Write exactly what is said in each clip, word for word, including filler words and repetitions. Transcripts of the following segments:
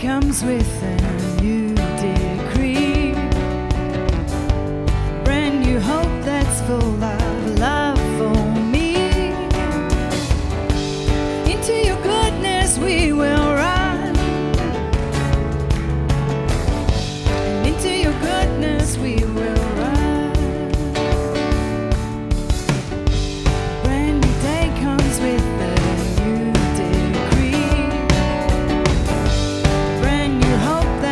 comes with a new decree. Brand new hope that's full of love for me. Into your goodness we will run, and into your goodness we will run. Brand new day comes with a new decree. Brand new hope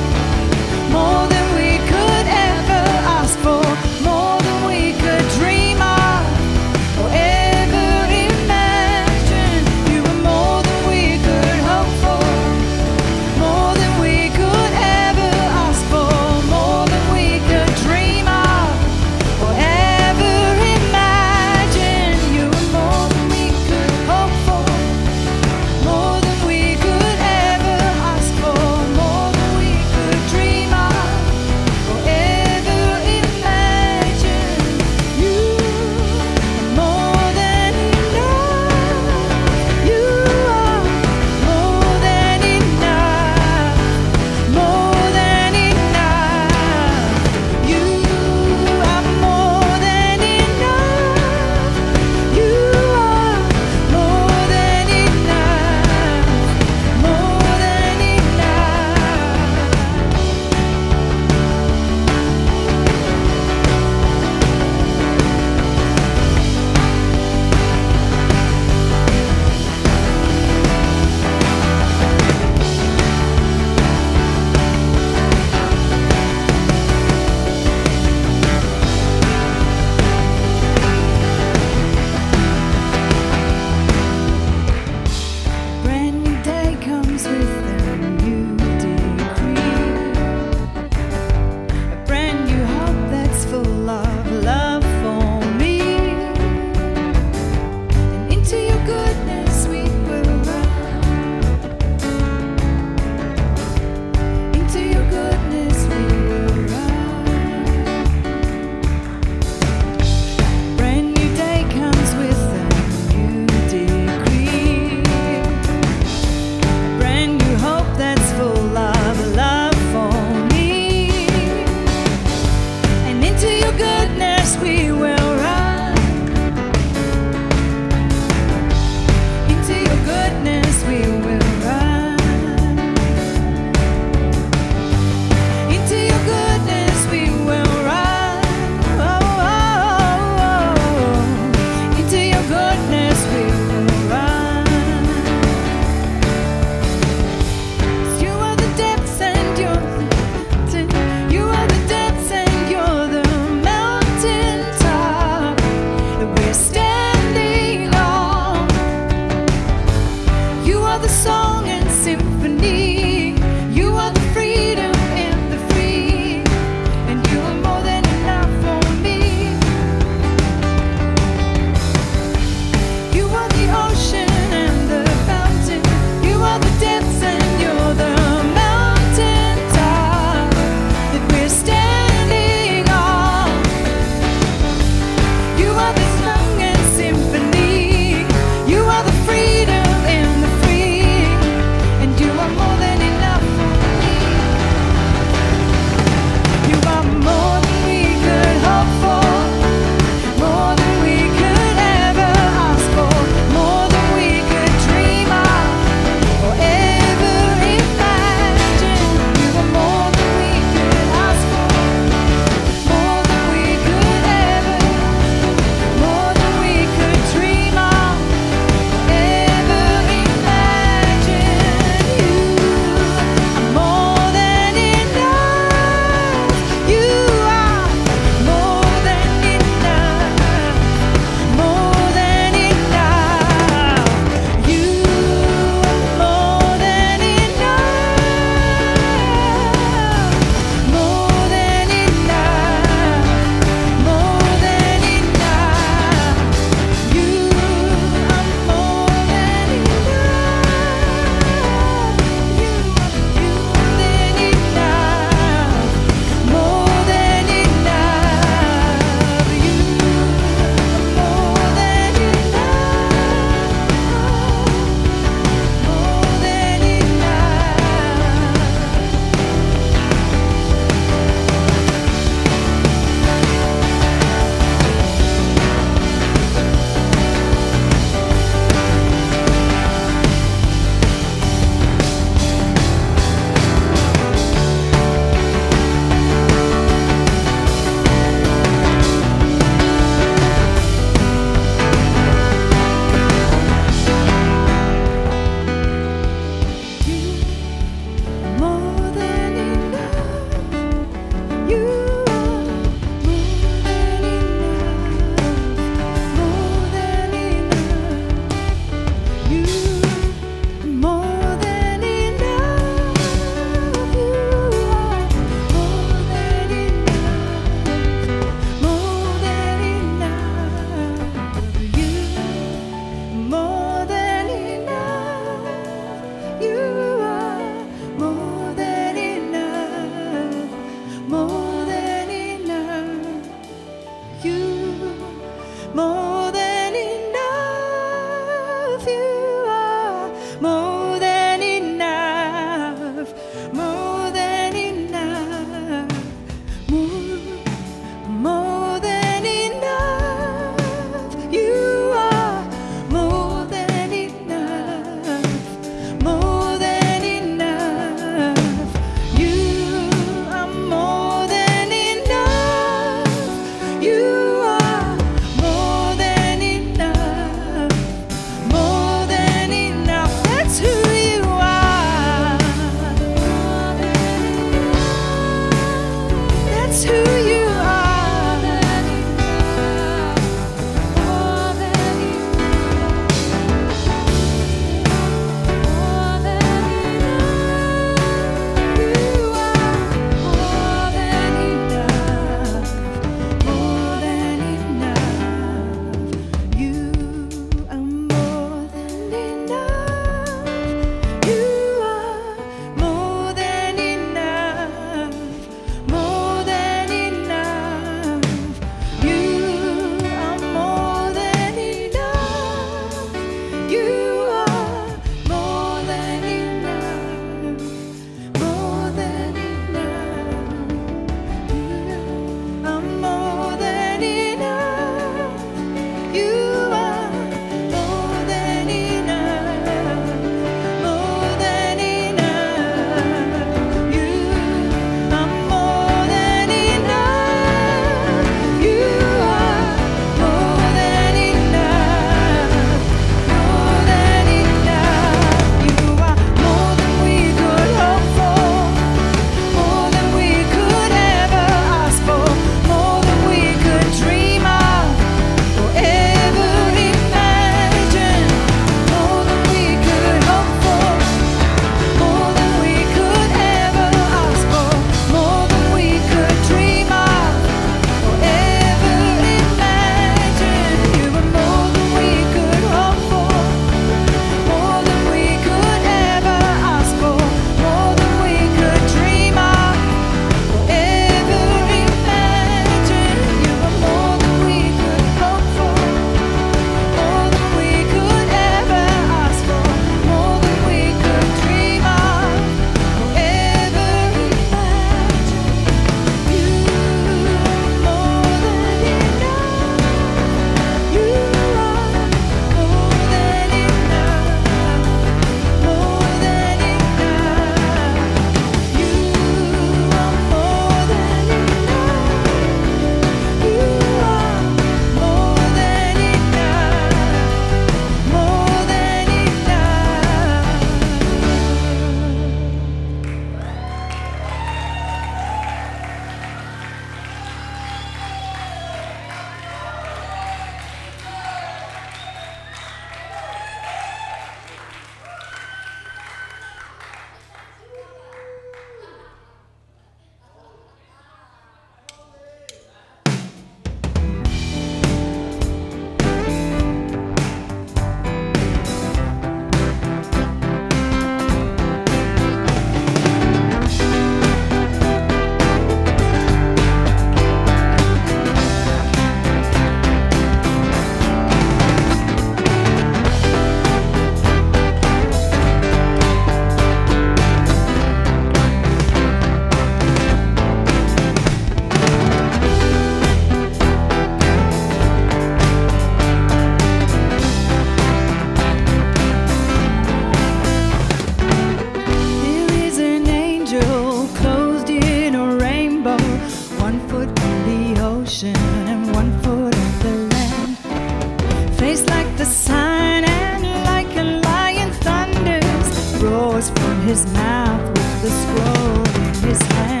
face like the sun and like a lion thunders, roars from his mouth with the scroll in his hand.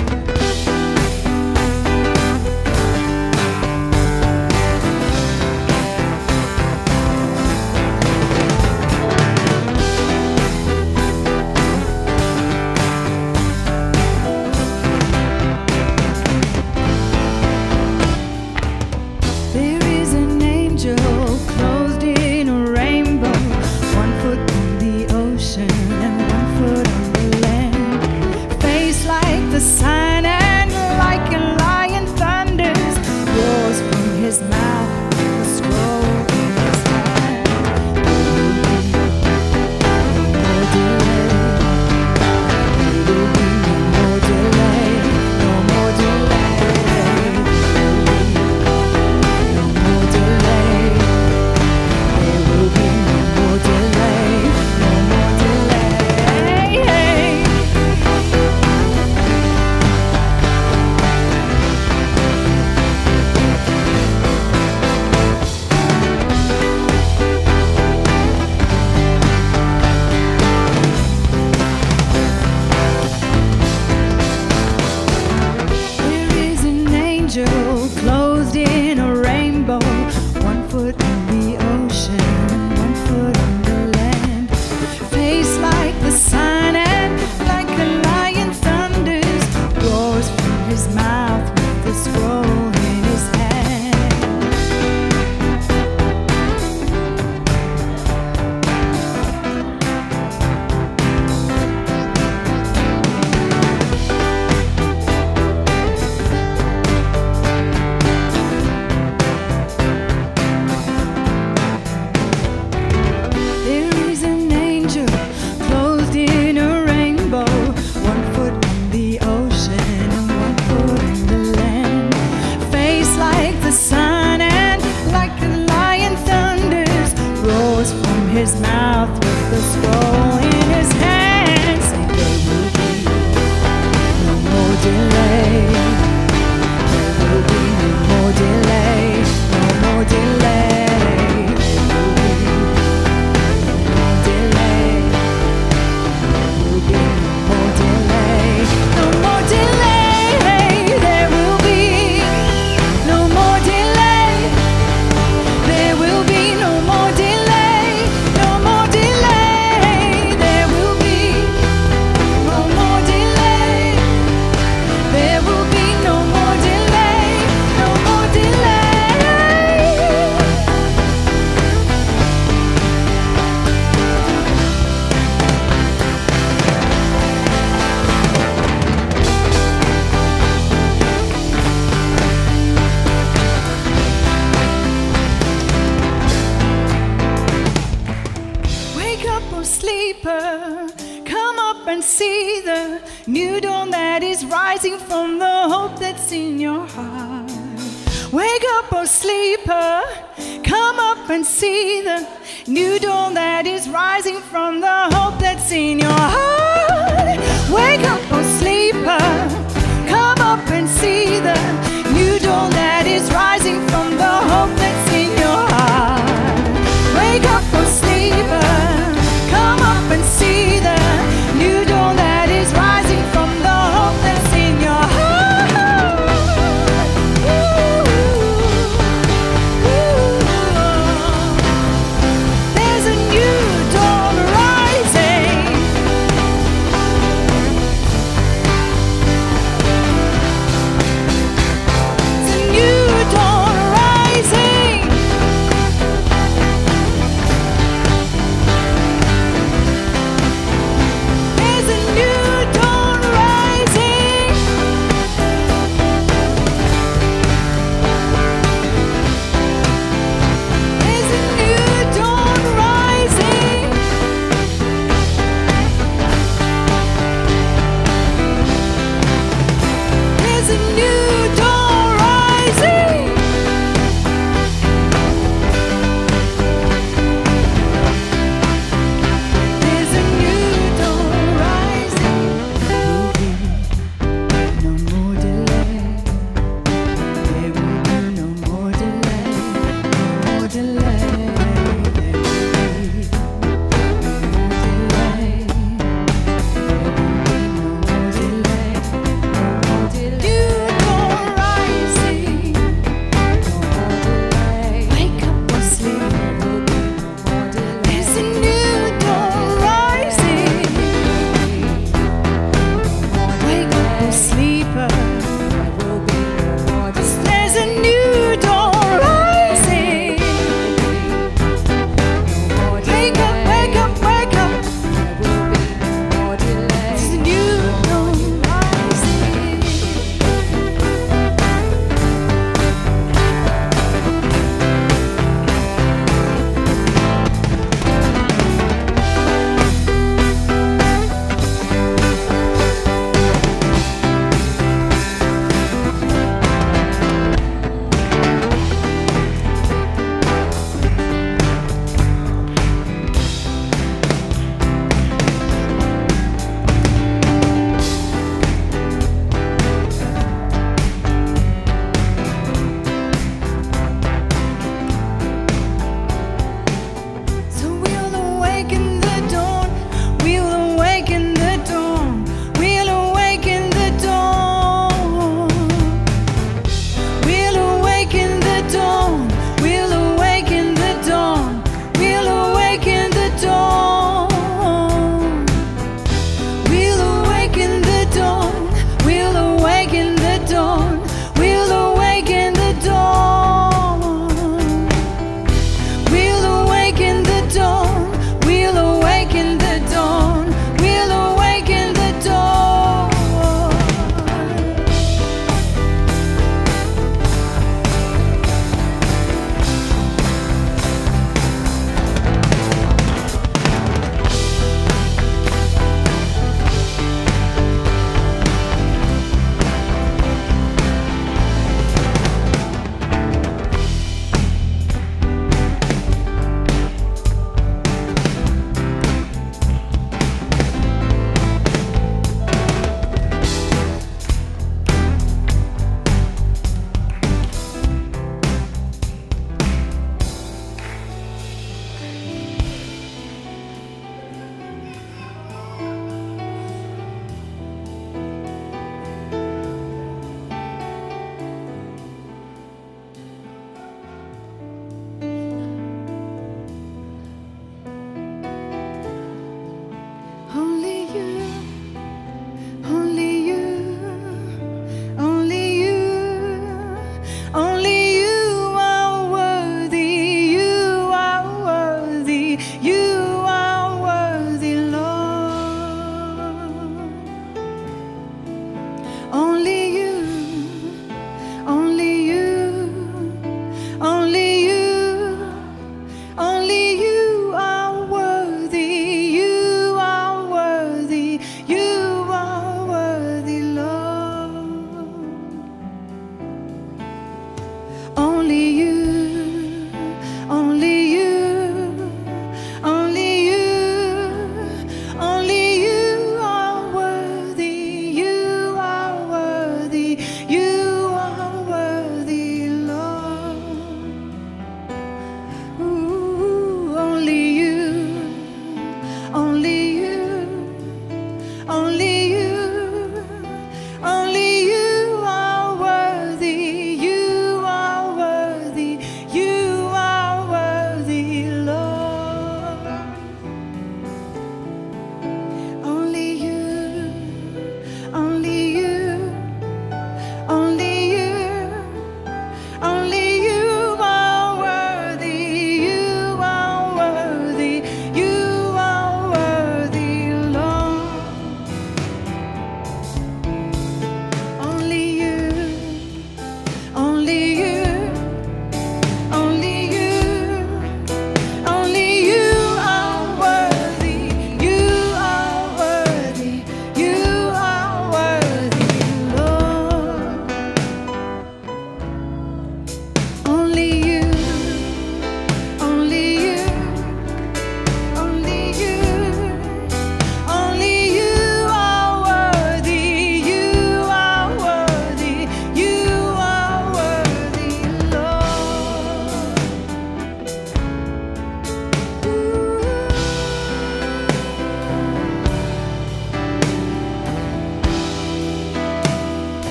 Clothed in a rainbow, one foot on the ocean and one foot on the land. Face like the sun and like a lion thunders, roars from his mouth with the scroll in his hand. His mouth with the scroll in his hand. Say there will be no more delay. There will be no more delay. No more delay. There will be no more delay. There will be no more delay. No more delay. There will be no more delay. There will be no more delay. Sleeper, come up and see the new dawn that is rising from the hope that's in your heart. Wake up, oh sleeper, come up and see the new dawn that is rising from the hope that's in your heart. Wake up, oh sleeper, come up and see the new dawn that is rising from the hope that's in your heart. Wake up, oh sleeper, come up and see the new dawn that is rising from the hope that's in your heart. Ooh, ooh. There's a new dawn rising. It's a new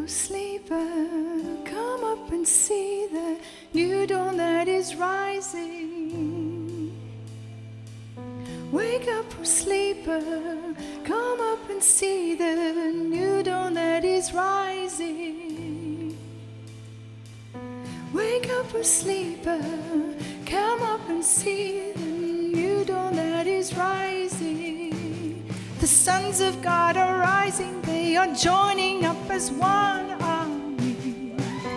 O sleeper, come up and see the new dawn that is rising. Wake up, O sleeper, come up and see the new dawn that is rising. Wake up, O sleeper, come up and see the new dawn that is rising. The sons of God are rising, they are joining up as one army.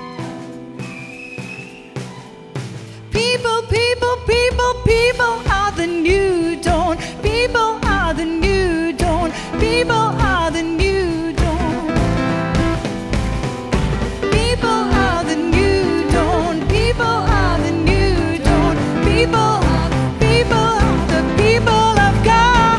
People, people, people, people are the new dawn. People are the new dawn. People are the new dawn. People are the new dawn. People are the new dawn. People, people are the people of God.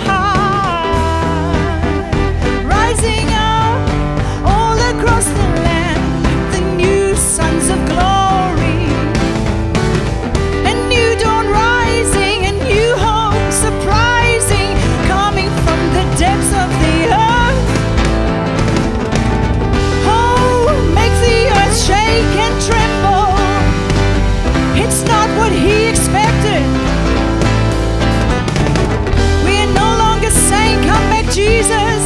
Rising up all across the land, the new sons of glory. A new dawn rising, a new hope surprising, coming from the depths of the earth. Oh, make the earth shake and tremble. It's not what he expected. We are no longer saying, come back, Jesus.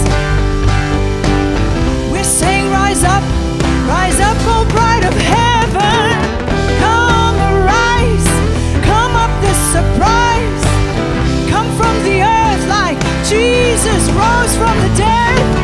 We're saying, rise up, rise up, oh bride of heaven. Come arise, come up the surprise. Come from the earth like Jesus rose from the dead.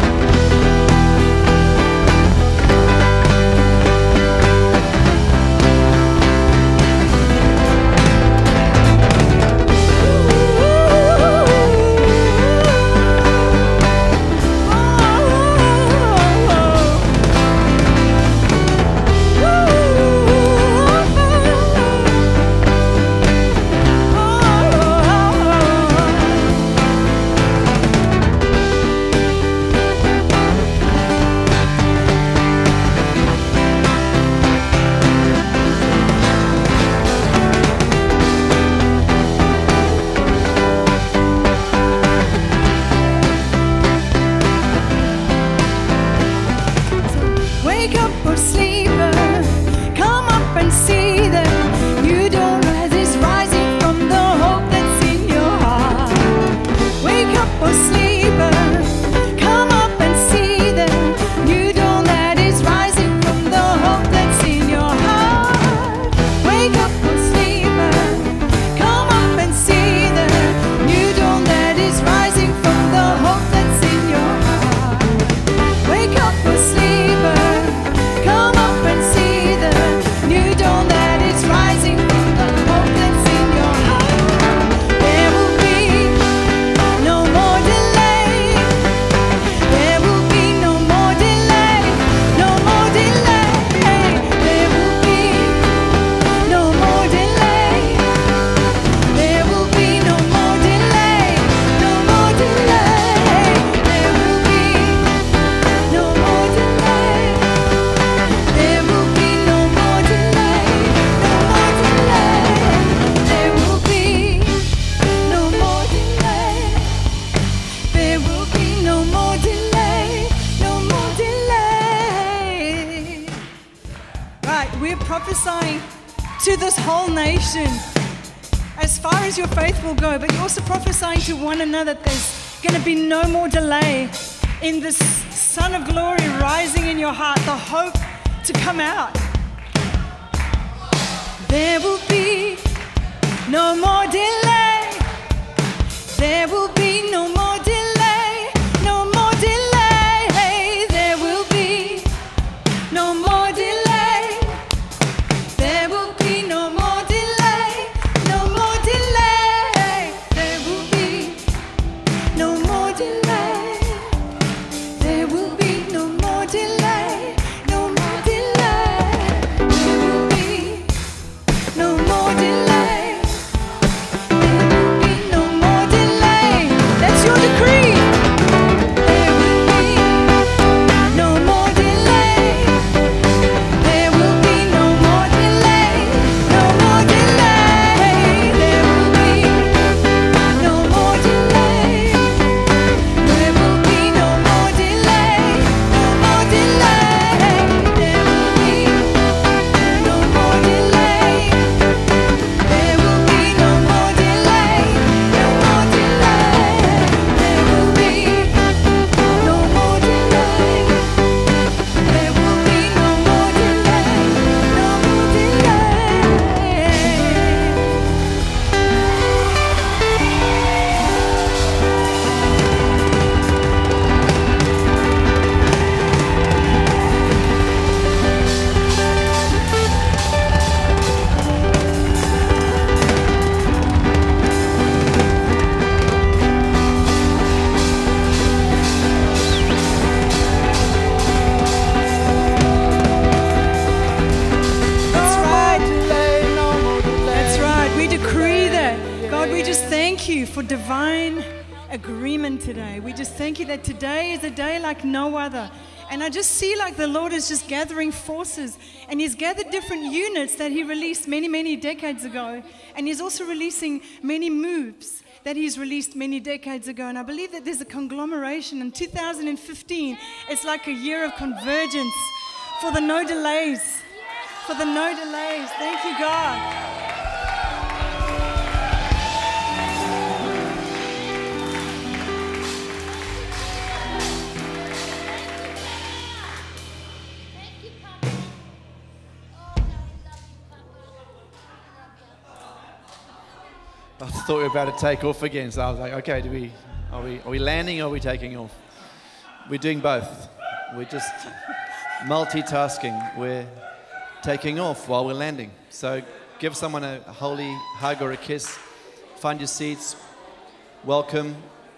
Wake up, oh sleeper, come up and see the new dawn that is rising from the hope that's in your heart. Wake up, oh sleeper, come up and see the new dawn that is rising from the hope that's in your heart. Wake up, oh sleeper, come up and see the new dawn that is rising from the hope that's in your heart. Wake up, oh sleeper, come up and see the new dawn that is rising from the hope that's in your heart. There will be no more delay. There will be no more delay. No more delay. There will be no more delay. There will be no more delay. No more delay. There will be no more delay. There will be no more delay, no more delay. There will be no more delay. There will be no more delay, no more delay. Right, we're prophesying to this whole nation as far as your faith will go, but you're also prophesying to one another that there's going to be no more delay in this Son of Glory rising in your heart, the hope to come out. There will be no more delay. There will be no more delay. No more delay. There will be no more delay. There will be no more delay. No more delay. There will be no more delay. There will be no more delay. No more delay. There will be no more Lord, we just thank you for divine agreement today. We just thank you that today is a day like no other. And I just see like the Lord is just gathering forces, and He's gathered different units that He released many, many decades ago. And He's also releasing many moves that He's released many decades ago. And I believe that there's a conglomeration. In two thousand fifteen, it's like a year of convergence for the no delays. For the no delays. Thank you, God. I thought we were about to take off again, so I was like, okay, do we, are we, are we landing or are we taking off? We're doing both. We're just multitasking. We're taking off while we're landing. So give someone a holy hug or a kiss. Find your seats. Welcome.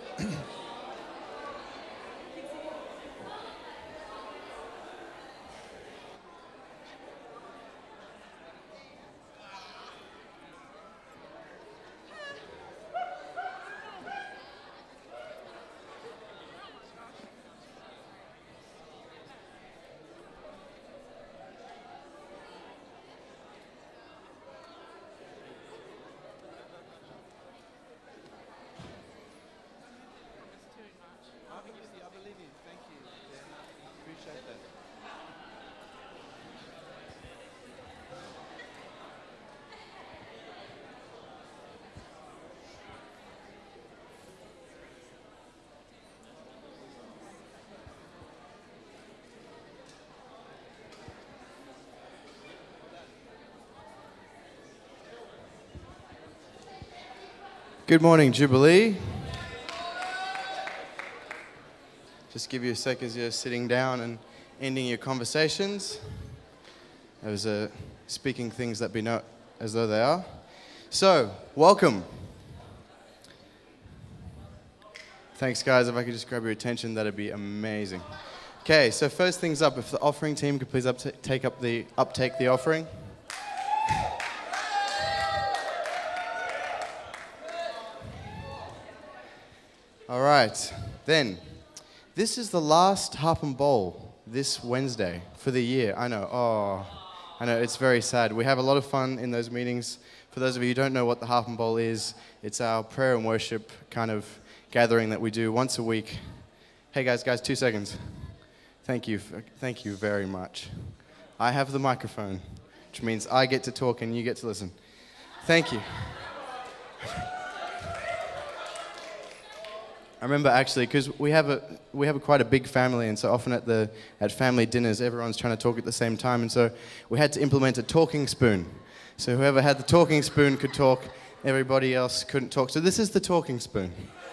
Good morning, Jubilee. Just give you a sec as you're sitting down and ending your conversations. I was uh, speaking things that be not as though they are. So, welcome. Thanks, guys. If I could just grab your attention, that'd be amazing. Okay, so first things up, if the offering team could please up take up the uptake the offering. All right, then, this is the last Harp and Bowl this Wednesday for the year. I know, oh, I know, it's very sad. We have a lot of fun in those meetings. For those of you who don't know what the Harp and Bowl is, it's our prayer and worship kind of gathering that we do once a week. Hey guys, guys, two seconds. Thank you, thank you very much. I have the microphone, which means I get to talk and you get to listen. Thank you. I remember actually, because we have a we have a quite a big family, and so often at the at family dinners, everyone's trying to talk at the same time, and so we had to implement a talking spoon. So whoever had the talking spoon could talk, everybody else couldn't talk. So this is the talking spoon.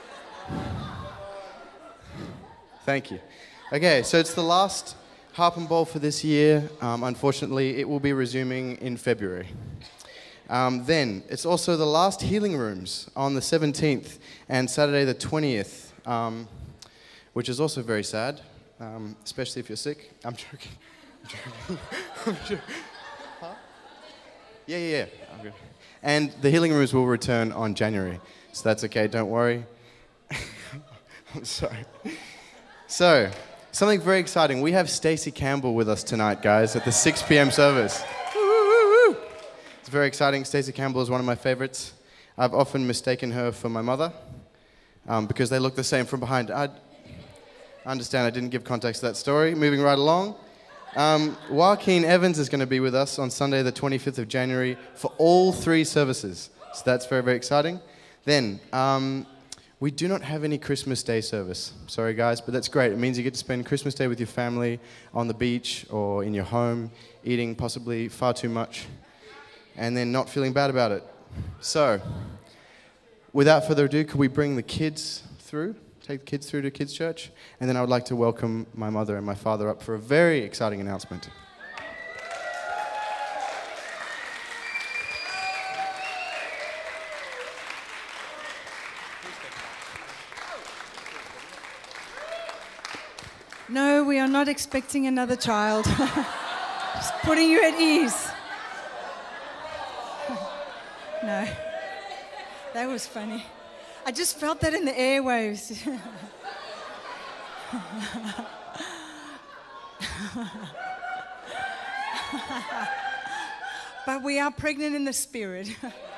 Thank you. Okay, so it's the last Harp and Bowl for this year. Um, unfortunately, it will be resuming in February. Um, then, it's also the last healing rooms on the seventeenth and Saturday the twentieth, um, which is also very sad, um, especially if you're sick. I'm joking. I'm joking. I'm joking. Huh? Yeah, yeah, yeah. I'm good. And the healing rooms will return on January, so that's okay, don't worry. I'm sorry. So, something very exciting. We have Stacey Campbell with us tonight, guys, at the six p.m. service. It's very exciting. Stacey Campbell is one of my favorites. I've often mistaken her for my mother um, because they look the same from behind. I understand I didn't give context to that story. Moving right along. Um, Joaquin Evans is going to be with us on Sunday the twenty-fifth of January for all three services. So that's very, very exciting. Then, um, we do not have any Christmas Day service. Sorry, guys, but that's great. It means you get to spend Christmas Day with your family on the beach or in your home, eating possibly far too much, and then not feeling bad about it. So, without further ado, could we bring the kids through? Take the kids through to Kids Church? And then I would like to welcome my mother and my father up for a very exciting announcement. No, we are not expecting another child. Just putting you at ease. No. That was funny. I just felt that in the airwaves. But we are pregnant in the spirit.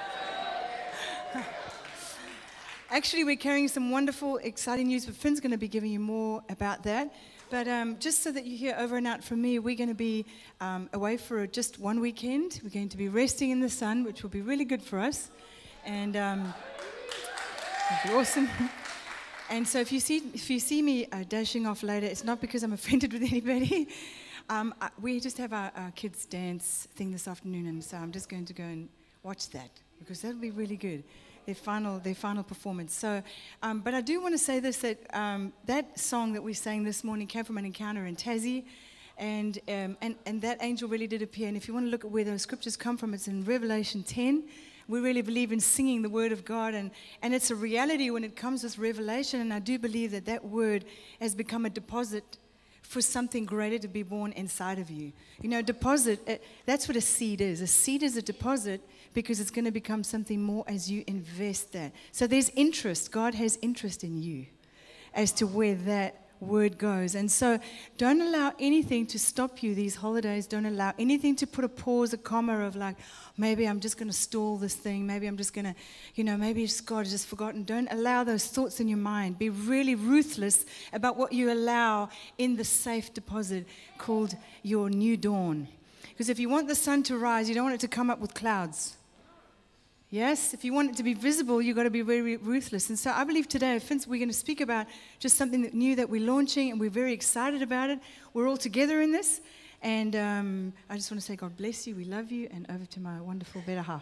Actually, we're carrying some wonderful, exciting news, but Finn's going to be giving you more about that. But um, just so that you hear over and out from me, we're going to be um, away for just one weekend. We're going to be resting in the sun, which will be really good for us. And um, it'll be awesome. And so if you see if you see me uh, dashing off later, it's not because I'm offended with anybody. Um, I, we just have our, our kids' dance thing this afternoon, and so I'm just going to go and watch that, because that'll be really good. Their final, their final performance. So, um, but I do want to say this, that um, that song that we sang this morning came from an encounter in Tassie, and, um, and, and that angel really did appear. And if you want to look at where those scriptures come from, it's in Revelation ten. We really believe in singing the word of God, and, and it's a reality when it comes with revelation, and I do believe that that word has become a deposit for something greater to be born inside of you. You know, deposit, uh, that's what a seed is. A seed is a deposit because it's going to become something more as you invest that. So there's interest. God has interest in you as to where that word goes. And so don't allow anything to stop you these holidays. Don't allow anything to put a pause, a comma of like, maybe I'm just going to stall this thing. Maybe I'm just going to, you know, maybe just God has just forgotten. Don't allow those thoughts in your mind. Be really ruthless about what you allow in the safe deposit called your new dawn. Because if you want the sun to rise, you don't want it to come up with clouds. Yes, if you want it to be visible, you've got to be very ruthless. And so I believe today, Vince, we're going to speak about just something that new that we're launching, and we're very excited about it. We're all together in this. And um, I just want to say God bless you, we love you, and over to my wonderful better half.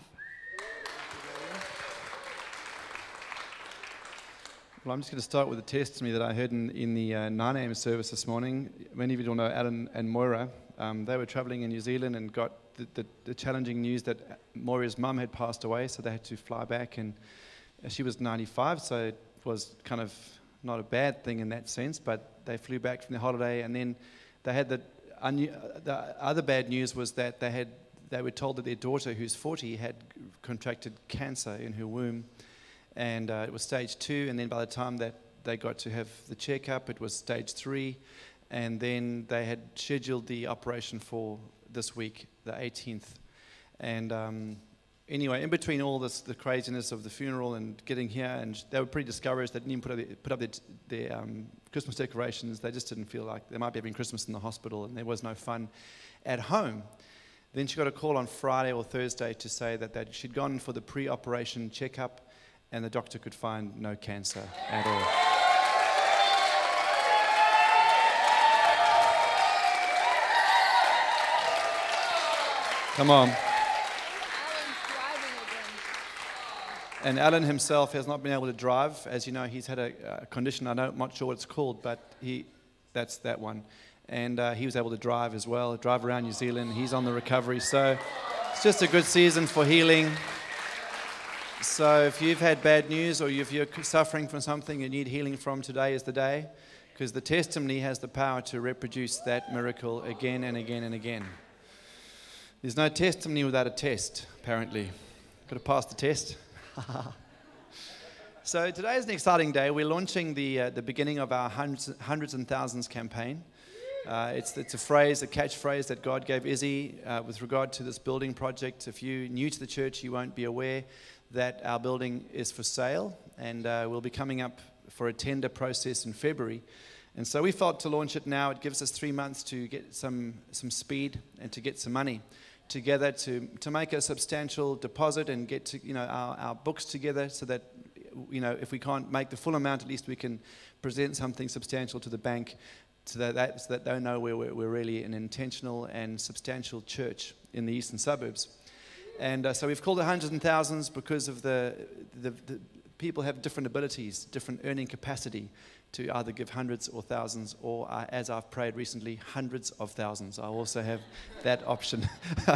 Well, I'm just going to start with a testimony that I heard in, in the uh, nine a.m. service this morning. Many of you will know Alan and Moira. Um, they were traveling in New Zealand and got the, the, the challenging news that Moira's mum had passed away, so they had to fly back, and she was ninety-five, so it was kind of not a bad thing in that sense, but they flew back from the holiday, and then they had the, un- the other bad news was that they had they were told that their daughter, who's forty, had contracted cancer in her womb, and uh, it was stage two, and then by the time that they got to have the checkup, it was stage three, and then they had scheduled the operation for this week, the eighteenth. And um, anyway, in between all this, the craziness of the funeral and getting here, and they were pretty discouraged. They didn't even put up their, put up their, their um, Christmas decorations. They just didn't feel like they might be having Christmas in the hospital, and there was no fun at home. Then she got a call on Friday or Thursday to say that, that she'd gone for the pre-operation checkup, and the doctor could find no cancer at all. Come on. And Alan himself has not been able to drive. As you know, he's had a, a condition, I don't, I'm not sure what it's called, but he, that's that one. And uh, he was able to drive as well, drive around New Zealand. He's on the recovery. So it's just a good season for healing. So if you've had bad news, or if you're suffering from something you need healing from, today is the day, because the testimony has the power to reproduce that miracle again and again and again. There's no testimony without a test, apparently. Got to pass the test. So today is an exciting day. We're launching the uh, the beginning of our hundreds, hundreds and thousands campaign. Uh, it's it's a phrase, a catchphrase that God gave Izzy uh, with regard to this building project. If you're new to the church, you won't be aware that our building is for sale, and uh, we'll be coming up for a tender process in February. And so we felt to launch it now. It gives us three months to get some some speed and to get some money together to to make a substantial deposit and get to you know our, our books together, so that you know if we can't make the full amount, at least we can present something substantial to the bank, so that, that, so that they know we're, we're really an intentional and substantial church in the eastern suburbs. And uh, so we've called it hundreds and thousands because of the, the, the people have different abilities, different earning capacity to either give hundreds or thousands, or uh, as I've prayed recently, hundreds of thousands. I also have that option.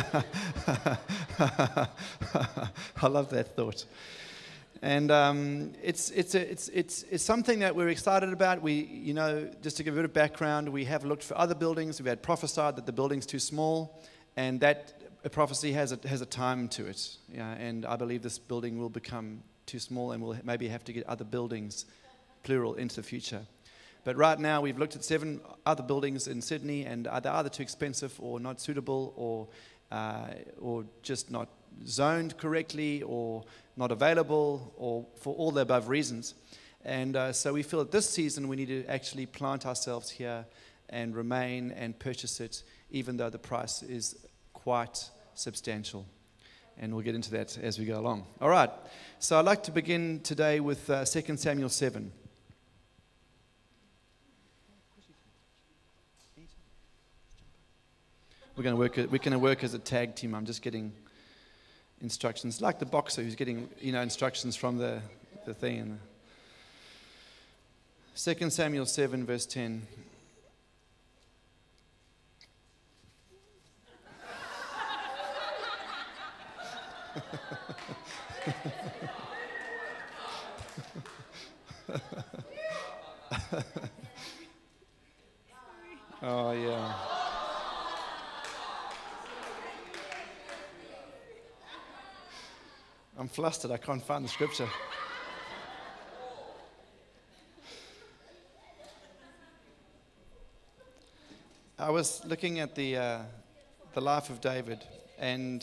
I love that thought. And um, it's it's a, it's it's it's something that we're excited about. We, you know, just to give a bit of background, we have looked for other buildings. We've had prophesied that the building's too small, and that a prophecy has a, has a time to it, yeah, and I believe this building will become too small and we'll maybe have to get other buildings, plural, into the future. But right now we've looked at seven other buildings in Sydney, and they're either too expensive or not suitable, or uh, or just not zoned correctly, or not available, or for all the above reasons. And uh, so we feel that this season we need to actually plant ourselves here and remain and purchase it, even though the price is quite substantial. And we'll get into that as we go along. All right. So I'd like to begin today with uh, Second Samuel seven. We're going to work. We're going to work as a tag team. I'm just getting instructions, like the boxer who's getting, you know, instructions from the the thing. And the Second Samuel seven, verse ten. Oh yeah. I'm flustered. I can't find the scripture. I was looking at the uh, the life of David, and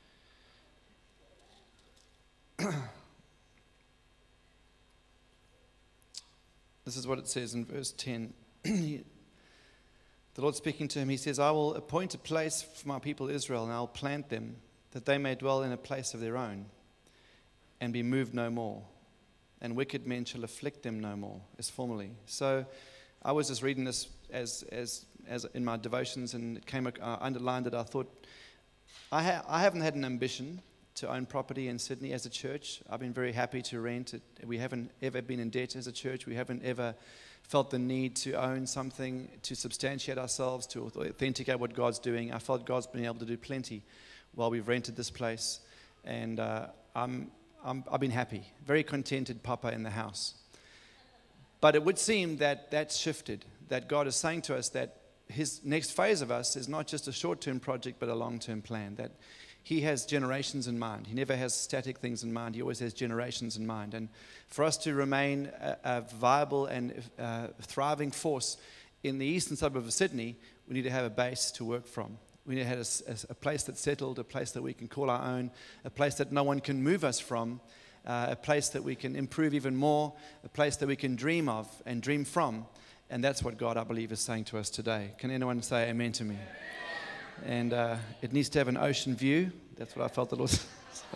this is what it says in verse ten. The Lord speaking to him, he says, I will appoint a place for my people Israel, and I'll plant them, that they may dwell in a place of their own, and be moved no more. And wicked men shall afflict them no more, as formerly. So I was just reading this as as as in my devotions, and it came, uh, underlined it. I thought, I, ha- I haven't had an ambition to own property in Sydney as a church. I've been very happy to rent it. We haven't ever been in debt as a church. We haven't ever felt the need to own something to substantiate ourselves, to authenticate what God's doing. I felt God's been able to do plenty while we've rented this place, and uh, I'm, I'm, I've been happy, very contented papa in the house. But it would seem that that's shifted, that God is saying to us that his next phase of us is not just a short-term project, but a long-term plan, that he has generations in mind. He never has static things in mind. He always has generations in mind. And for us to remain a, a viable and uh, thriving force in the eastern suburb of Sydney, we need to have a base to work from. We need to have a, a, a place that's settled, a place that we can call our own, a place that no one can move us from, uh, a place that we can improve even more, a place that we can dream of and dream from. And that's what God, I believe, is saying to us today. Can anyone say amen to me? And uh, it needs to have an ocean view. That's what I felt the Lord said.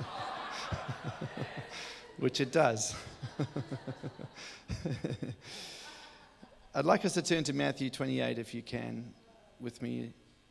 Which it does. I'd like us to turn to Matthew twenty-eight, if you can, with me.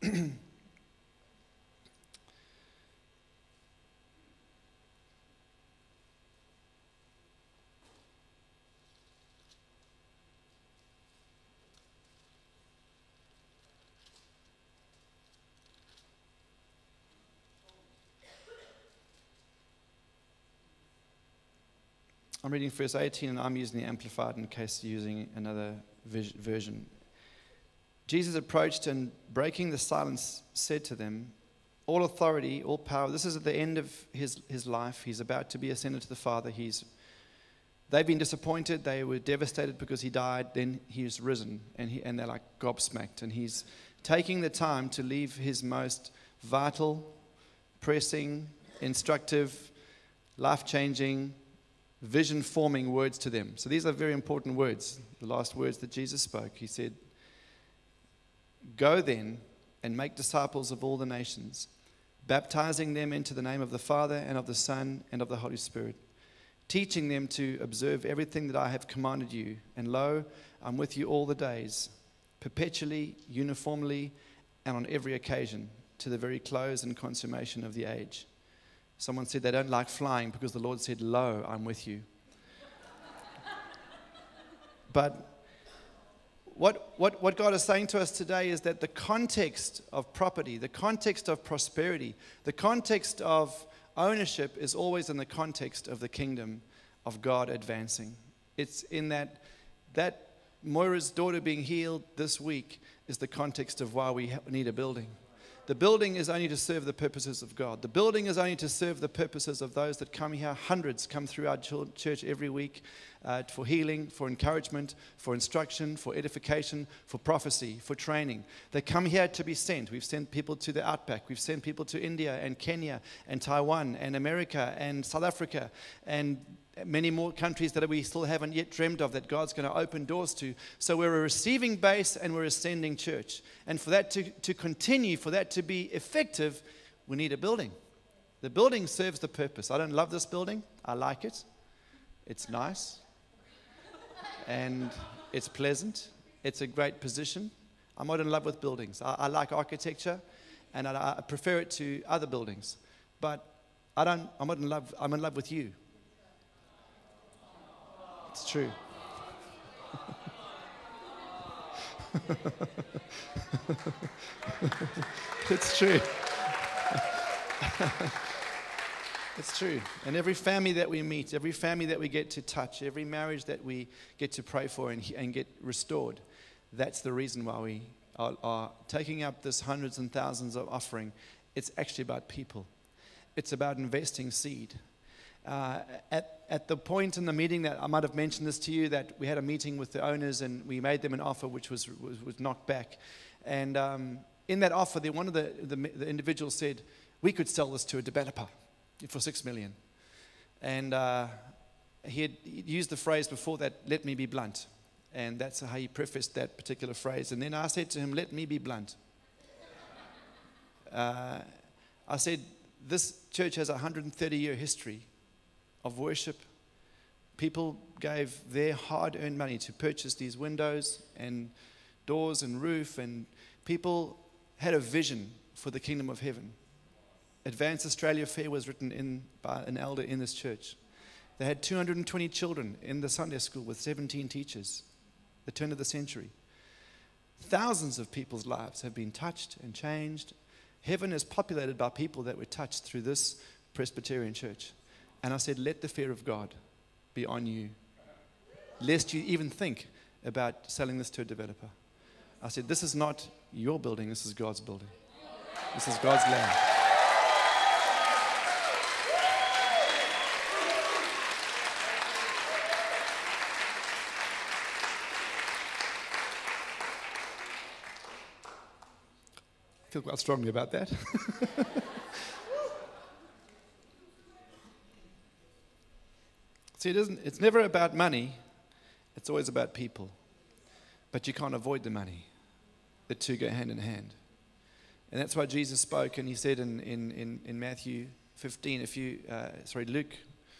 I'm reading verse eighteen, and I'm using the Amplified in case you're using another vis- version. Jesus approached and, breaking the silence, said to them, all authority, all power. This is at the end of his, his life. He's about to be ascended to the Father. He's, they've been disappointed. They were devastated because he died. Then he's risen, and, he, and they're like gobsmacked. And he's taking the time to leave his most vital, pressing, instructive, life-changing, vision-forming words to them. So these are very important words, the last words that Jesus spoke. He said, go then and make disciples of all the nations, baptizing them into the name of the Father and of the Son and of the Holy Spirit, teaching them to observe everything that I have commanded you. And lo, I'm with you all the days, perpetually, uniformly, and on every occasion, to the very close and consummation of the age. Someone said they don't like flying because the Lord said, lo, I'm with you. But what, what, what God is saying to us today is that the context of property, the context of prosperity, the context of ownership is always in the context of the kingdom of God advancing. It's in that, that Moira's daughter being healed this week is the context of why we need a building. The building is only to serve the purposes of God. The building is only to serve the purposes of those that come here. Hundreds come through our church every week uh, for healing, for encouragement, for instruction, for edification, for prophecy, for training. They come here to be sent. We've sent people to the Outback. We've sent people to India and Kenya and Taiwan and America and South Africa and many more countries that we still haven't yet dreamed of that God's going to open doors to. So we're a receiving base and we're a sending church. And for that to, to continue, for that to be effective, we need a building. The building serves the purpose. I don't love this building. I like it. It's nice. And it's pleasant. It's a great position. I'm not in love with buildings. I, I like architecture and I, I prefer it to other buildings. But I don't, I'm not in love, I'm in love with you. It's true. It's true. It's true. And every family that we meet, every family that we get to touch, every marriage that we get to pray for and, and get restored, that's the reason why we are, are taking up this hundreds and thousands of offering. It's actually about people. It's about investing seed. Uh, at, at the point in the meeting that I might have mentioned this to you, that we had a meeting with the owners and we made them an offer which was was, was knocked back. And um, in that offer, the, one of the, the, the individuals said, we could sell this to a developer for six million. And uh, he had used the phrase before that, let me be blunt. And that's how he prefaced that particular phrase. And then I said to him, let me be blunt. Uh, I said, this church has a one hundred thirty year history of worship. People gave their hard-earned money to purchase these windows and doors and roof, and people had a vision for the kingdom of heaven. Advanced Australia Fair was written in by an elder in this church. They had two hundred twenty children in the Sunday school with seventeen teachers, the turn of the century. Thousands of people's lives have been touched and changed. Heaven is populated by people that were touched through this Presbyterian church. And I said, let the fear of God be on you, lest you even think about selling this to a developer. I said, this is not your building, this is God's building. This is God's land. I feel quite strongly about that. See, it isn't, it's never about money. It's always about people. But you can't avoid the money. The two go hand in hand. And that's why Jesus spoke, and he said in, in, in, in Matthew fifteen, if you, uh, sorry, Luke,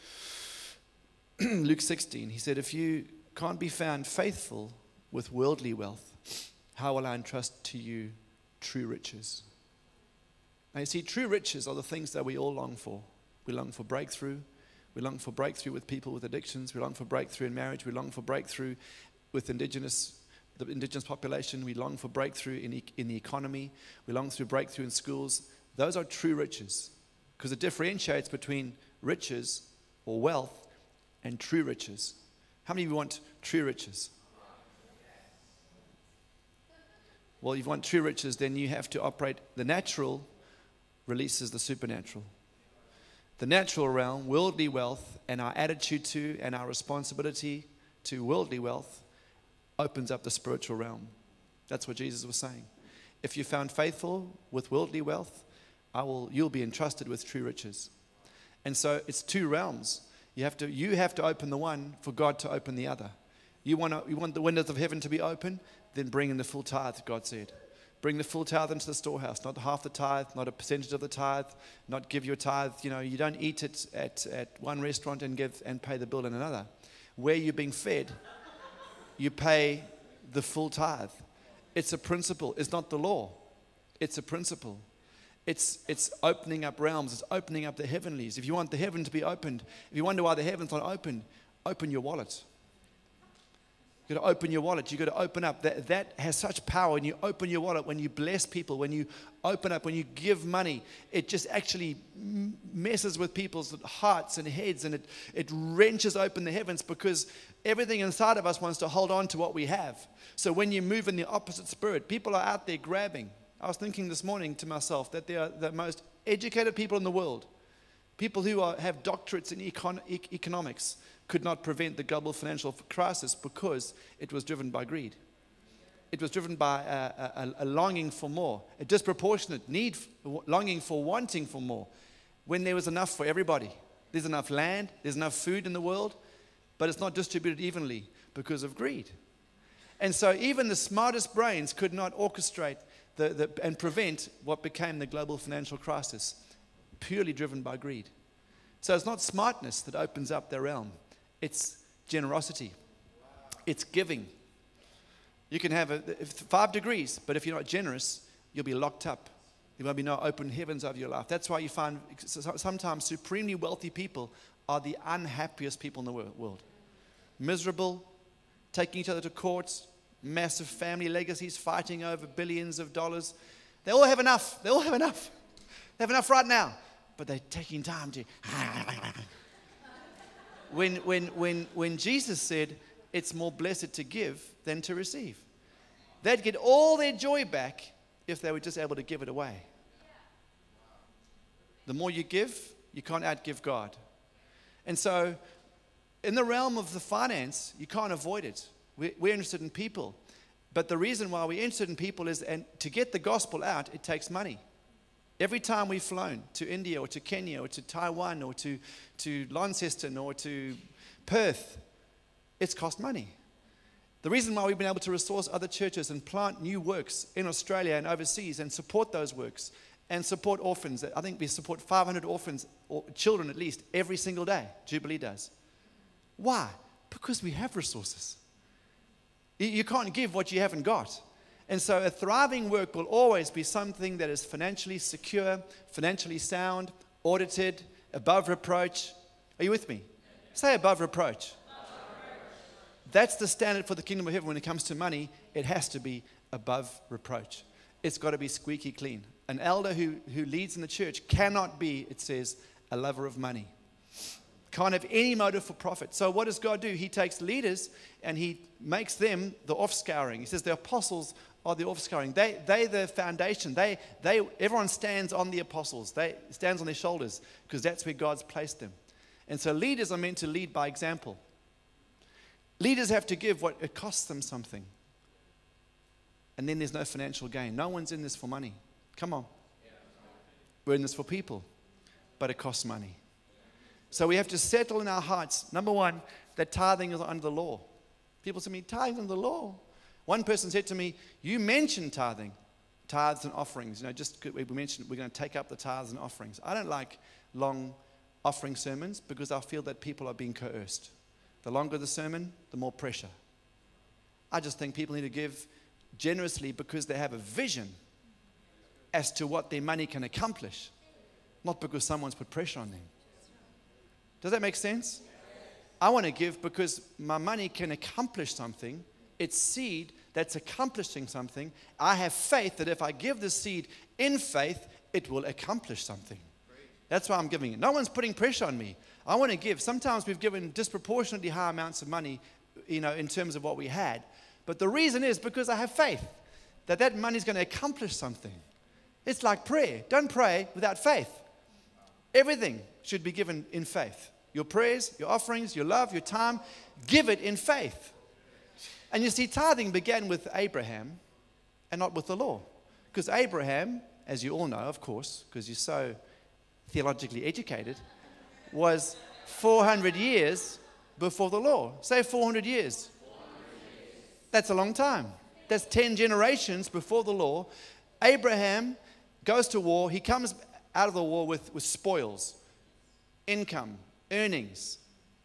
Luke sixteen, he said, if you can't be found faithful with worldly wealth, how will I entrust to you true riches? Now you see, true riches are the things that we all long for. We long for breakthrough. We long for breakthrough with people with addictions. We long for breakthrough in marriage. We long for breakthrough with indigenous, the indigenous population. We long for breakthrough in, e- in the economy. We long for breakthrough in schools. Those are true riches, because it differentiates between riches or wealth and true riches. How many of you want true riches? Well, if you want true riches, then you have to operate. The natural releases the supernatural. The natural realm, worldly wealth, and our attitude to and our responsibility to worldly wealth opens up the spiritual realm. That's what Jesus was saying. If you're found faithful with worldly wealth, I will, you'll be entrusted with true riches. And so it's two realms. You have to, you have to open the one for God to open the other. You want, to, you want the windows of heaven to be open? Then bring in the full tithe, God said. Bring the full tithe into the storehouse, not half the tithe, not a percentage of the tithe, not give your tithe. You know, you don't eat it at, at one restaurant and give and pay the bill in another. Where you're being fed, you pay the full tithe. It's a principle. It's not the law. It's a principle. It's it's opening up realms. It's opening up the heavenlies. If you want the heaven to be opened, if you wonder why the heaven's not open, open your wallet. You've got to open your wallet. You've got to open up. That, that has such power. When you open your wallet, when you bless people, when you open up, when you give money, it just actually messes with people's hearts and heads, and it, it wrenches open the heavens, because everything inside of us wants to hold on to what we have. So when you move in the opposite spirit, people are out there grabbing. I was thinking this morning to myself that they are the most educated people in the world. People who are, have doctorates in econ- e- economics could not prevent the global financial crisis because it was driven by greed. It was driven by a, a, a longing for more, a disproportionate need, longing for wanting for more, when there was enough for everybody. There's enough land, there's enough food in the world, but it's not distributed evenly because of greed. And so even the smartest brains could not orchestrate the, the, and prevent what became the global financial crisis, purely driven by greed. So it's not smartness that opens up the realm. It's generosity. It's giving. You can have a, five degrees, but if you're not generous, you'll be locked up. There won't be no open heavens over your life. That's why you find sometimes supremely wealthy people are the unhappiest people in the world. Miserable, taking each other to courts, massive family legacies, fighting over billions of dollars. They all have enough. They all have enough. They have enough right now, but they're taking time to. when, when, when, when Jesus said, it's more blessed to give than to receive. They'd get all their joy back if they were just able to give it away. The more you give, you can't outgive God. And so, in the realm of the finance, you can't avoid it. We're, we're interested in people. But the reason why we're interested in people is, and to get the gospel out, it takes money. Every time we've flown to India or to Kenya or to Taiwan or to, to Launceston or to Perth, it's cost money. The reason why we've been able to resource other churches and plant new works in Australia and overseas and support those works and support orphans. I think we support five hundred orphans, or children at least, every single day. Jubilee does. Why? Because we have resources. You can't give what you haven't got. And so a thriving work will always be something that is financially secure, financially sound, audited, above reproach. Are you with me? Say above reproach. That's the standard for the kingdom of heaven when it comes to money. It has to be above reproach. It's got to be squeaky clean. An elder who, who leads in the church cannot be, it says, a lover of money. Can't have any motive for profit. So what does God do? He takes leaders and he makes them the offscouring. He says the apostles are the offscouring. They, they the foundation. They, they, everyone stands on the apostles. They stands on their shoulders because that's where God's placed them. And so leaders are meant to lead by example. Leaders have to give what it costs them something. And then there's no financial gain. No one's in this for money. Come on. We're in this for people. But it costs money. So we have to settle in our hearts, number one, that tithing is under the law. People say to me, tithing under the law. One person said to me, you mentioned tithing, tithes and offerings. You know, just we mentioned we're going to take up the tithes and offerings. I don't like long offering sermons because I feel that people are being coerced. The longer the sermon, the more pressure. I just think people need to give generously because they have a vision as to what their money can accomplish, not because someone's put pressure on them. Does that make sense? I want to give because my money can accomplish something. It's seed that's accomplishing something. I have faith that if I give the seed in faith, it will accomplish something. That's why I'm giving it. No one's putting pressure on me. I want to give. Sometimes we've given disproportionately high amounts of money, you know, in terms of what we had. But the reason is because I have faith that that money is going to accomplish something. It's like prayer. Don't pray without faith. Everything should be given in faith. Your prayers, your offerings, your love, your time, give it in faith. And you see, tithing began with Abraham and not with the law. Because Abraham, as you all know, of course, because you're so theologically educated, was four hundred years before the law. Say four hundred years. That's a long time. That's ten generations before the law. Abraham goes to war. He comes out of the war with, with spoils, income, earnings,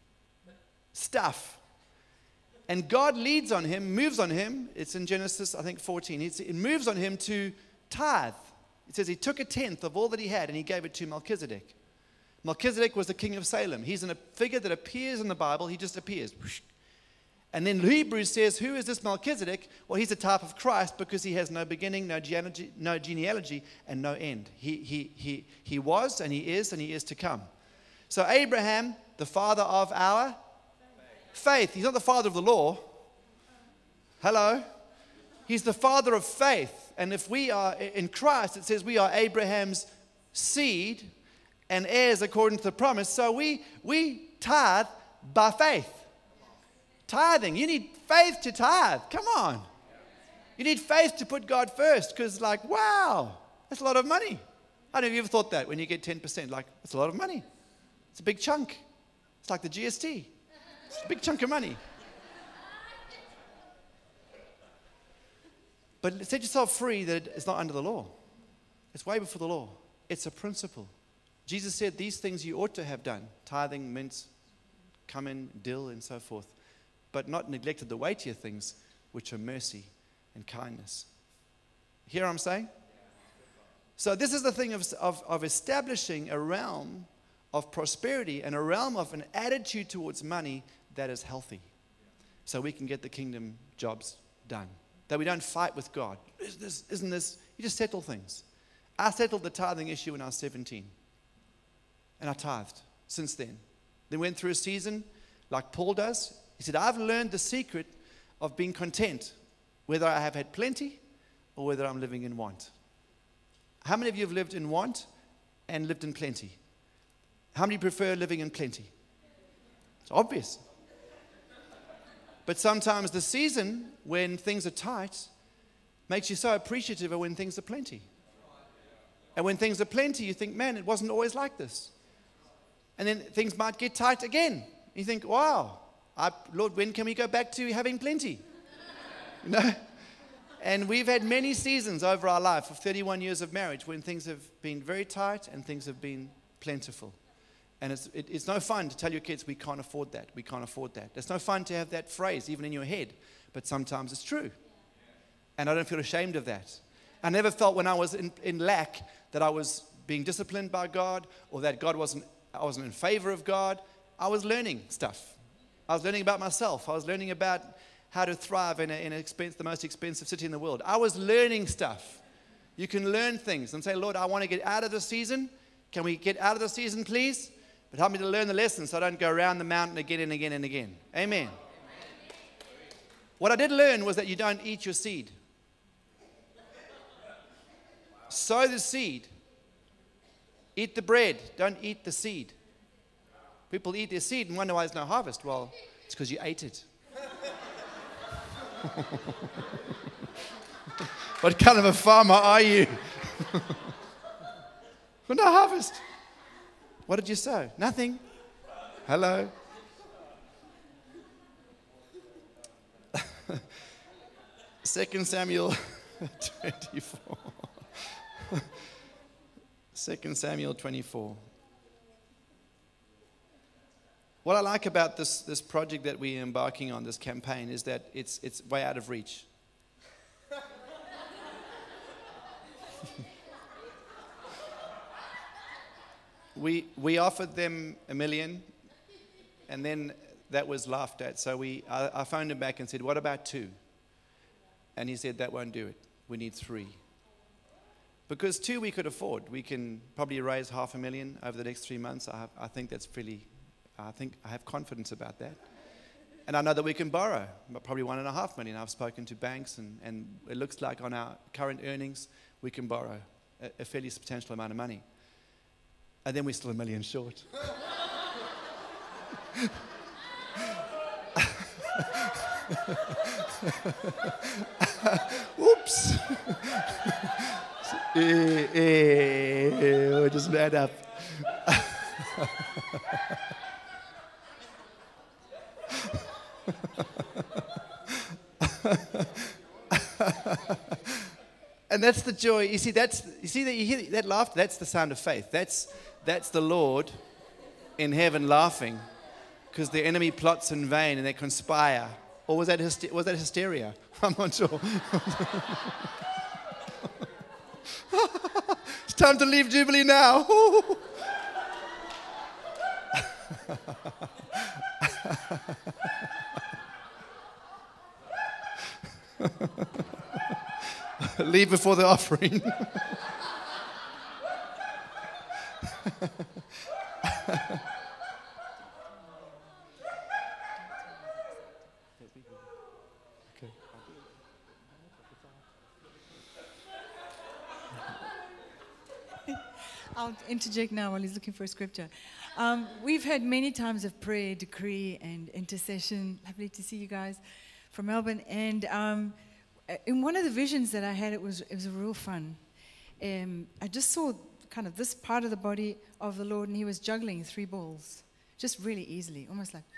stuff. And God leads on him, moves on him. It's in Genesis, I think, fourteen. It's, it moves on him to tithe. It says he took a tenth of all that he had and he gave it to Melchizedek. Melchizedek was the king of Salem. He's in a figure that appears in the Bible. He just appears. And then Hebrews says, who is this Melchizedek? Well, he's a type of Christ because he has no beginning, no genealogy, no genealogy and no end. He, he, he, he was and he is and he is to come. So Abraham, the father of our faith. He's not the father of the law. Hello? He's the father of faith. And if we are in Christ, it says we are Abraham's seed and heirs according to the promise. So we, we tithe by faith. Tithing. You need faith to tithe. Come on. You need faith to put God first, because like, wow, that's a lot of money. I don't know if you ever thought that when you get ten percent. Like, that's a lot of money. It's a big chunk. It's like the G S T. It's a big chunk of money. But set yourself free that it's not under the law. It's way before the law. It's a principle. Jesus said these things you ought to have done. Tithing, mint, cumin, dill, and so forth. But not neglected the weightier things, which are mercy and kindness. Hear what I'm saying? So this is the thing of, of, of establishing a realm of prosperity and a realm of an attitude towards money that is healthy. So we can get the kingdom jobs done. That we don't fight with God. Isn't this, isn't this? You just settle things. I settled the tithing issue when I was seventeen. And I tithed since then. Then went through a season like Paul does. He said, I've learned the secret of being content, whether I have had plenty or whether I'm living in want. How many of you have lived in want and lived in plenty? How many prefer living in plenty? It's obvious. But sometimes the season when things are tight makes you so appreciative of when things are plenty. And when things are plenty, you think, man, it wasn't always like this. And then things might get tight again. You think, wow, I, Lord, when can we go back to having plenty? You know? And we've had many seasons over our life of thirty-one years of marriage when things have been very tight and things have been plentiful. And it's, it, it's no fun to tell your kids, we can't afford that, we can't afford that. It's no fun to have that phrase even in your head, but sometimes it's true. And I don't feel ashamed of that. I never felt when I was in, in lack that I was being disciplined by God or that God wasn't, I wasn't in favor of God. I was learning stuff. I was learning about myself. I was learning about how to thrive in, a, in a expense, the most expensive city in the world. I was learning stuff. You can learn things and say, Lord, I want to get out of the season. Can we get out of the season, please? But help me to learn the lesson so I don't go around the mountain again and again and again. Amen. Amen. What I did learn was that you don't eat your seed. Sow the seed. Eat the bread. Don't eat the seed. People eat their seed and wonder why there's no harvest. Well, it's because you ate it. What kind of a farmer are you? Well, no harvest. What did you sow? Nothing. Hello. Second Samuel twenty-four. Second Samuel twenty-four. What I like about this, this project that we're embarking on, this campaign, is that it's, it's way out of reach. we, we offered them a million, and then that was laughed at. So we, I, I phoned him back and said, what about two? And he said, that won't do it. We need three. Because two we could afford. We can probably raise half a million over the next three months. I, have, I think that's fairly... I think I have confidence about that. And I know that we can borrow, probably one and a half million. I've spoken to banks, and, and it looks like on our current earnings, we can borrow a, a fairly substantial amount of money. And then we're still a million short. Oops. eh, eh, we just mad up. And that's the joy. You see, that's you see that you hear that laughter. That's the sound of faith. That's that's the Lord in heaven laughing, because the enemy plots in vain and they conspire. Or was that hyster- was that hysteria? I'm not sure. It's time to leave Jubilee now. Leave before the offering. I'll interject now while he's looking for a scripture. Um, we've had many times of prayer, decree, and intercession. Lovely to see you guys from Melbourne. And um, in one of the visions that I had, it was it was real fun. Um, I just saw kind of this part of the body of the Lord, and he was juggling three balls, just really easily, almost like,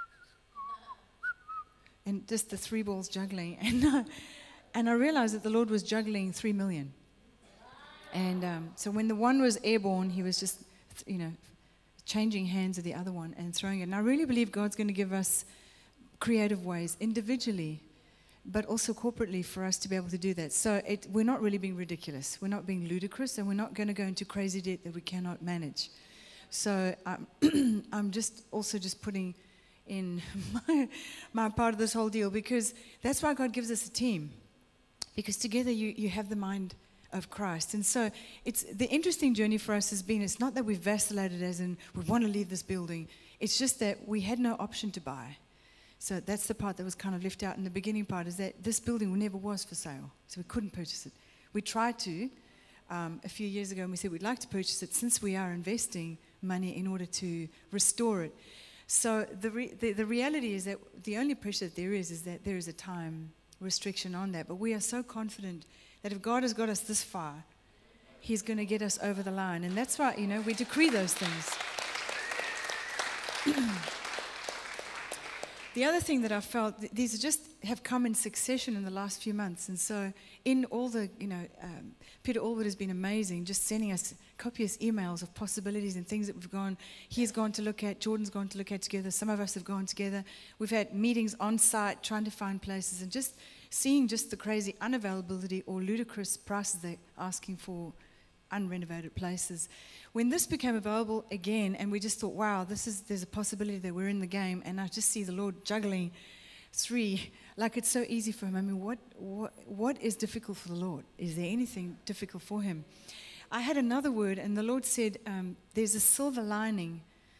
and just the three balls juggling. And uh, and I realized that the Lord was juggling three million. And um, so when the one was airborne, he was just, you know, changing hands of the other one and throwing it. And I really believe God's going to give us creative ways, individually, but also corporately, for us to be able to do that. So it, we're not really being ridiculous. We're not being ludicrous, and we're not going to go into crazy debt that we cannot manage. So um, I'm just also just putting in my, my part of this whole deal, because that's why God gives us a team. Because together you, you have the mind of Christ. And so it's the interesting journey for us has been, it's not that we've vacillated as in we want to leave this building. It's just that we had no option to buy. So that's the part that was kind of left out in the beginning part, is that this building never was for sale. So we couldn't purchase it. We tried to um, a few years ago, and we said we'd like to purchase it since we are investing money in order to restore it. So the, re- the, the reality is that the only pressure that there is is that there is a time restriction on that. But we are so confident that if God has got us this far, he's going to get us over the line. And that's why, you know, we decree those things. The other thing that I felt, th- these just have come in succession in the last few months. And so in all the, you know, um, Peter Allwood has been amazing, just sending us copious emails of possibilities and things that we've gone, he's gone to look at, Jordan's gone to look at together, some of us have gone together. We've had meetings on site, trying to find places, and just seeing just the crazy unavailability or ludicrous prices they're asking for unrenovated places. When this became available again, and we just thought, wow, this is there's a possibility that we're in the game, and I just see the Lord juggling three, like it's so easy for him. I mean, what what what is difficult for the Lord? Is there anything difficult for him? I had another word, and the Lord said, um, there's a silver lining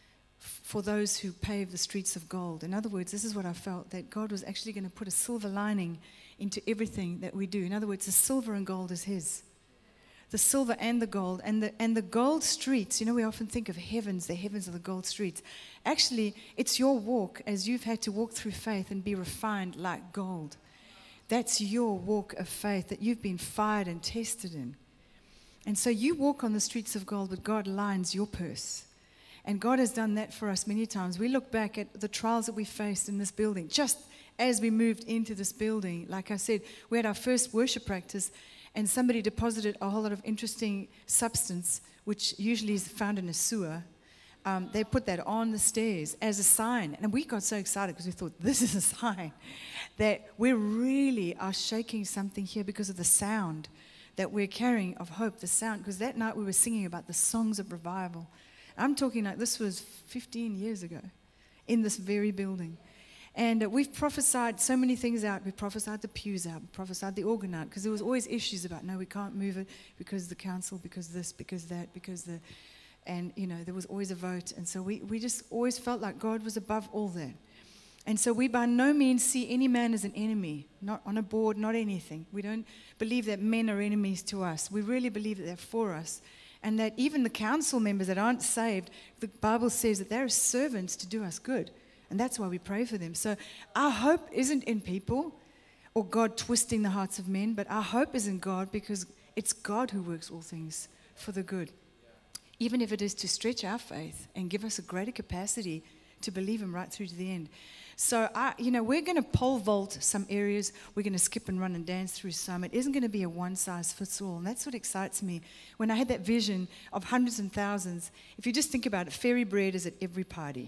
f- for those who pave the streets of gold. In other words, this is what I felt, that God was actually going to put a silver lining into everything that we do. In other words, the silver and gold is his. The silver and the gold. And the and the gold streets, you know, we often think of heavens, the heavens are the gold streets. Actually, it's your walk as you've had to walk through faith and be refined like gold. That's your walk of faith that you've been fired and tested in. And so you walk on the streets of gold, but God lines your purse. And God has done that for us many times. We look back at the trials that we faced in this building, just as we moved into this building. Like I said, we had our first worship practice, and somebody deposited a whole lot of interesting substance, which usually is found in a sewer. Um, they put that on the stairs as a sign. And we got so excited because we thought, this is a sign that we really are shaking something here because of the sound that we're carrying of hope, the sound. Because that night we were singing about the songs of revival. I'm talking like this was fifteen years ago in this very building. And uh, we've prophesied so many things out. We prophesied the pews out, we prophesied the organ out, because there was always issues about, no, we can't move it because the council, because this, because that, because the, and, you know, there was always a vote. And so we, we just always felt like God was above all that. And so we by no means see any man as an enemy, not on a board, not anything. We don't believe that men are enemies to us. We really believe that they're for us. And that even the council members that aren't saved, the Bible says that they're servants to do us good. And that's why we pray for them. So our hope isn't in people or God twisting the hearts of men, but our hope is in God, because it's God who works all things for the good. Even if it is to stretch our faith and give us a greater capacity to believe him right through to the end. So, I, you know, we're going to pole vault some areas. We're going to skip and run and dance through some. It isn't going to be a one-size-fits-all. And that's what excites me. When I had that vision of hundreds and thousands, if you just think about it, fairy bread is at every party.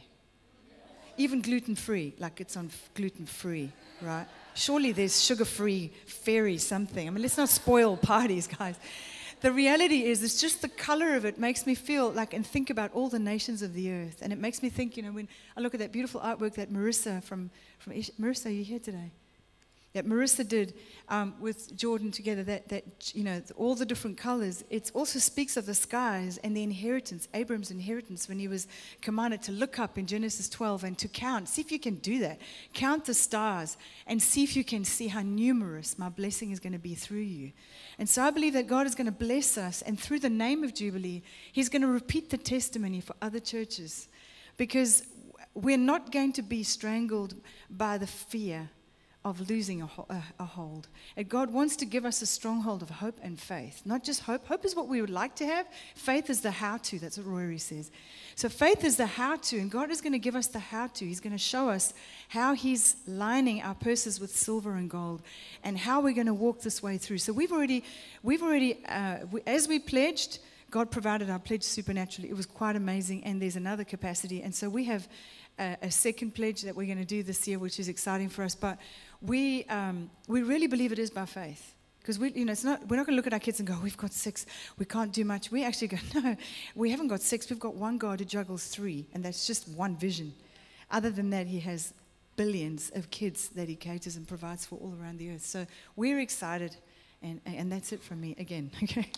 Even gluten-free, like it's on f- gluten-free, right? Surely there's sugar-free fairy something. I mean, let's not spoil parties, guys. The reality is, it's just the color of it makes me feel like, and think about all the nations of the earth. And it makes me think, you know, when I look at that beautiful artwork that Marissa from, from Ish- Marissa, are you here today? that Marissa did um, with Jordan together, that, that, you know, all the different colors, it also speaks of the skies and the inheritance, Abram's inheritance, when he was commanded to look up in Genesis twelve and to count. See if you can do that. Count the stars and see if you can see how numerous my blessing is going to be through you. And so I believe that God is going to bless us, and through the name of Jubilee, He's going to repeat the testimony for other churches, because we're not going to be strangled by the fear of losing a, a, a hold. And God wants to give us a stronghold of hope and faith. Not just hope. Hope is what we would like to have. Faith is the how-to. That's what Rory says. So faith is the how-to, and God is going to give us the how-to. He's going to show us how He's lining our purses with silver and gold, and how we're going to walk this way through. So we've already, we've already, uh, we, as we pledged, God provided our pledge supernaturally. It was quite amazing, and there's another capacity. And so we have a, a second pledge that we're going to do this year, which is exciting for us. But we um, we really believe it is by faith, because we, you know, it's not. We're not going to look at our kids and go, "We've got six, we can't do much." We actually go, "No, we haven't got six. We've got one God who juggles three, and that's just one vision. Other than that, He has billions of kids that He caters and provides for all around the earth." So we're excited, and and that's it from me again. Okay.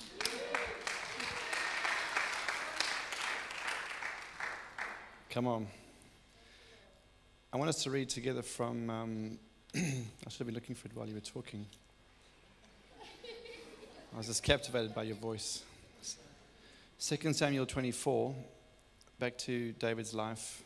Come on. I want us to read together from, um, I should have been looking for it while you were talking. I was just captivated by your voice. Second Samuel twenty-four, back to David's life.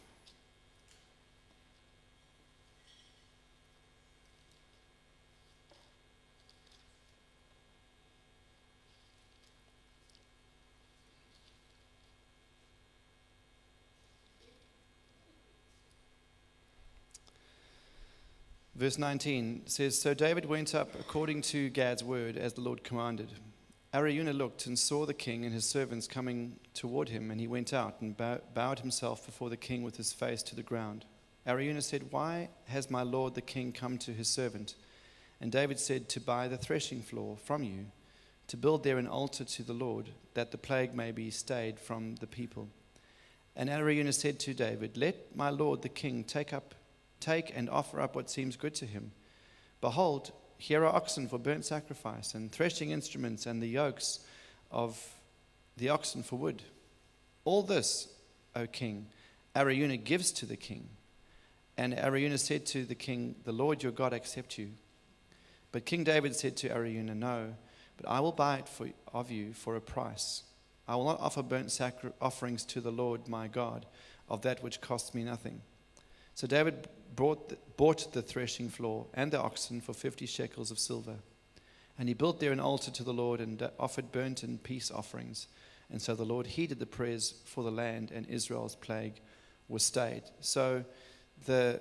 Verse nineteen says, "So David went up according to Gad's word, as the Lord commanded. Araunah looked and saw the king and his servants coming toward him, and he went out and bow- bowed himself before the king with his face to the ground. Araunah said, 'Why has my lord the king come to his servant?' And David said, 'To buy the threshing floor from you, to build there an altar to the Lord, that the plague may be stayed from the people.' And Araunah said to David, 'Let my lord the king take up Take and offer up what seems good to him. Behold, here are oxen for burnt sacrifice, and threshing instruments, and the yokes of the oxen for wood. All this, O king, Araunah gives to the king.' And Araunah said to the king, 'The Lord your God accept you.' But King David said to Araunah, 'No, but I will buy it for, of you for a price. I will not offer burnt sacri- offerings to the Lord my God of that which costs me nothing.' So David brought the, bought the threshing floor and the oxen for fifty shekels of silver. And he built there an altar to the Lord and offered burnt and peace offerings. And so the Lord heeded the prayers for the land, and Israel's plague was stayed." So the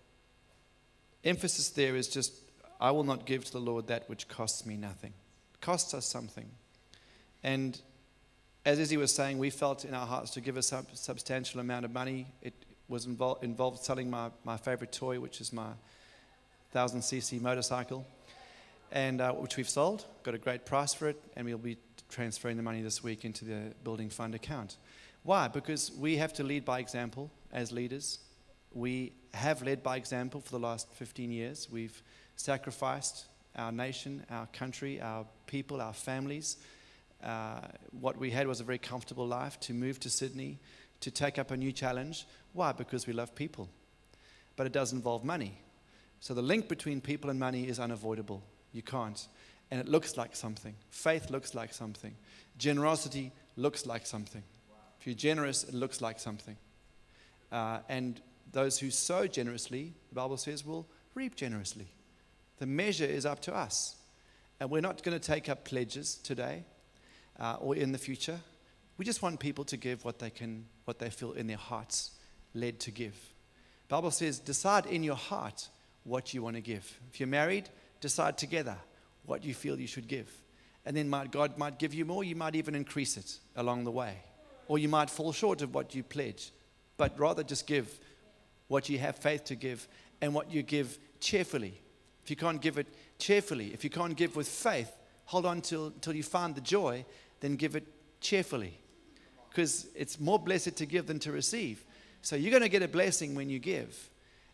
emphasis there is just, I will not give to the Lord that which costs me nothing. It costs us something. And as Izzy was saying, we felt in our hearts to give a sub- substantial amount of money. It was involved, involved selling my, my favorite toy, which is my one thousand c c motorcycle, and uh, which we've sold, got a great price for it, and we'll be transferring the money this week into the building fund account. Why? Because we have to lead by example as leaders. We have led by example for the last fifteen years. We've sacrificed our nation, our country, our people, our families. Uh, what we had was a very comfortable life, to move to Sydney, to take up a new challenge. Why? Because we love people. But it does involve money. So the link between people and money is unavoidable. You can't. And it looks like something. Faith looks like something. Generosity looks like something. If you're generous, it looks like something. Uh, and those who sow generously, the Bible says, will reap generously. The measure is up to us. And we're not going to take up pledges today uh, or in the future. We just want people to give what they can, what they feel in their hearts led to give. The Bible says, decide in your heart what you want to give. If you're married, decide together what you feel you should give. And then might, God might give you more. You might even increase it along the way. Or you might fall short of what you pledge. But rather just give what you have faith to give, and what you give cheerfully. If you can't give it cheerfully, if you can't give with faith, hold on till, till you find the joy, then give it cheerfully. Because it's more blessed to give than to receive. So you're going to get a blessing when you give.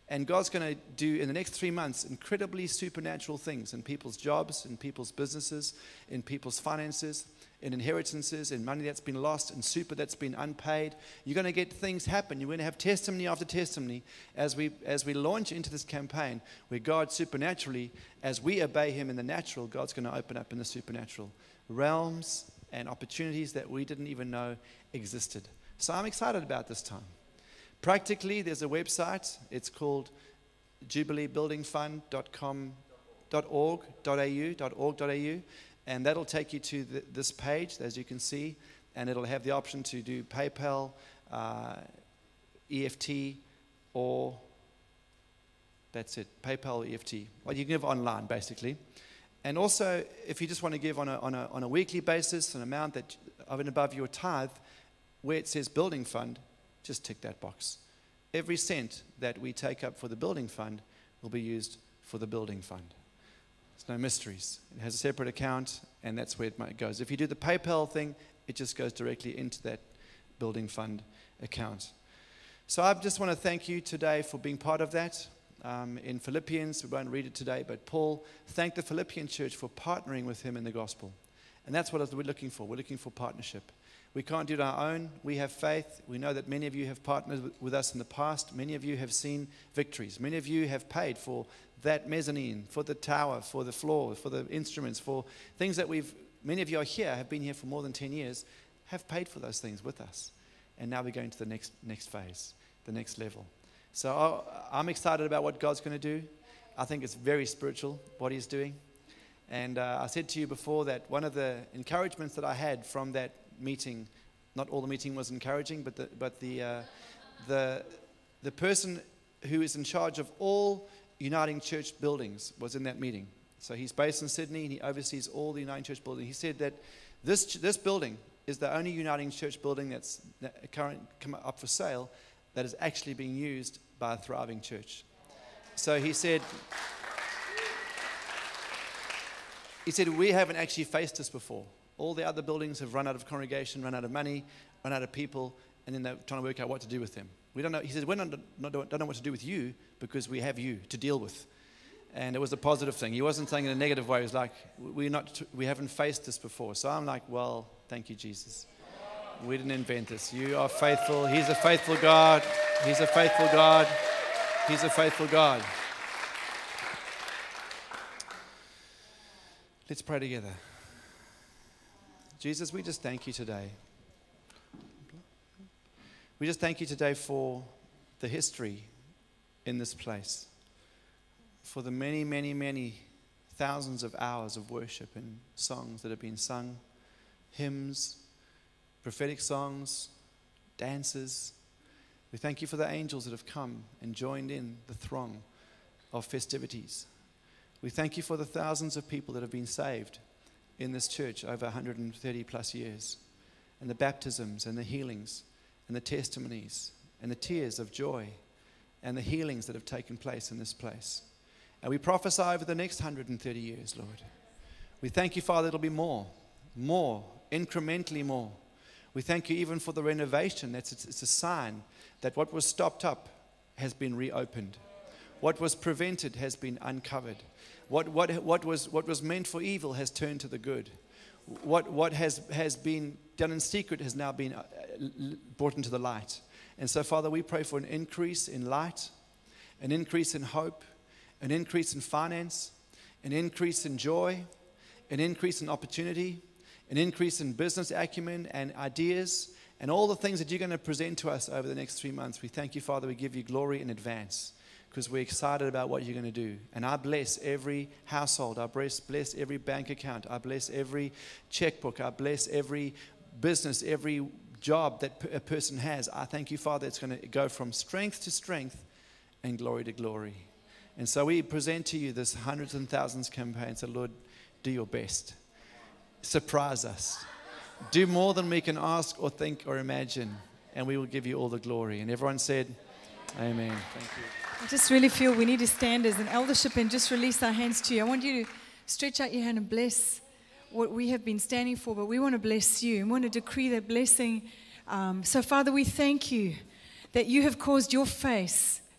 And God's going to do in the next three months incredibly supernatural things in people's jobs, in people's businesses, in people's finances, in inheritances, in money that's been lost, in super that's been unpaid. You're going to get things happen. You're going to have testimony after testimony as we as we launch into this campaign where God supernaturally, as we obey him in the natural, God's going to open up in the supernatural realms and opportunities that we didn't even know existed. So I'm excited about this time. Practically, there's a website. It's called jubilee building fund dot com dot org dot a u dot org dot a u, and that'll take you to the, this page, as you can see, and it'll have the option to do PayPal, uh, E F T, or that's it, PayPal or E F T. Well, you can give online, basically. And also, if you just want to give on a, on a, on a weekly basis, an amount that over and above your tithe, where it says building fund, just tick that box. Every cent that we take up for the building fund will be used for the building fund. There's no mysteries. It has a separate account, and that's where it goes. If you do the PayPal thing, it just goes directly into that building fund account. So I just want to thank you today for being part of that. Um, in Philippians, we won't read it today, but Paul thanked the Philippian church for partnering with him in the gospel. And that's what we're looking for. We're looking for partnership. We can't do it on our own. We have faith. We know that many of you have partnered with us in the past. Many of you have seen victories. Many of you have paid for that mezzanine, for the tower, for the floor, for the instruments, for things that we've, many of you are here, have been here for more than ten years, have paid for those things with us. And now we're going to the next next phase, the next level. So I'm excited about what God's going to do. I think it's very spiritual, what he's doing. And uh, I said to you before that one of the encouragements that I had from that meeting, not all the meeting was encouraging, but the, but the, uh, the, the person who is in charge of all Uniting Church buildings was in that meeting. So he's based in Sydney and he oversees all the Uniting Church buildings. He said that this, this building is the only Uniting Church building that's that current, come up for sale that is actually being used by a thriving church. So he said, he said, we haven't actually faced this before. All the other buildings have run out of congregation, run out of money, run out of people, and then they're trying to work out what to do with them. We don't know. He said, we don't, not, don't know what to do with you because we have you to deal with. And it was a positive thing. He wasn't saying in a negative way. He was like, we're not, we haven't faced this before. So I'm like, well, thank you, Jesus. We didn't invent this. You are faithful. He's a faithful God. He's a faithful God. He's a faithful God. Let's pray together. Jesus, we just thank you today. We just thank you today for the history in this place, for the many, many, many thousands of hours of worship and songs that have been sung, hymns, prophetic songs, dances. We thank you for the angels that have come and joined in the throng of festivities. We thank you for the thousands of people that have been saved in this church over one hundred thirty plus years, and the baptisms and the healings and the testimonies and the tears of joy and the healings that have taken place in this place. And we prophesy over the next one hundred thirty years, Lord. We thank you, Father, it'll be more, more, incrementally more. We thank you even for the renovation. That's it's, it's a sign that what was stopped up has been reopened. What was prevented has been uncovered. What, what, what, was, what was meant for evil has turned to the good. What, what has, has been done in secret has now been brought into the light. And so, Father, we pray for an increase in light, an increase in hope, an increase in finance, an increase in joy, an increase in opportunity, an increase in business acumen and ideas, and all the things that you're going to present to us over the next three months. We thank you, Father. We give you glory in advance because we're excited about what you're going to do. And I bless every household. I bless, bless every bank account. I bless every checkbook. I bless every business, every job that a person has. I thank you, Father, it's going to go from strength to strength and glory to glory. And so we present to you this hundreds and thousands campaign. So, Lord, do your best. Surprise us. Do more than we can ask or think or imagine, and we will give you all the glory. And everyone said, amen. Thank you. I just really feel we need to stand as an eldership and just release our hands to you. I want you to stretch out your hand and bless what we have been standing for, but we want to bless you and want to decree that blessing. Um, so, Father, we thank you that you have caused your face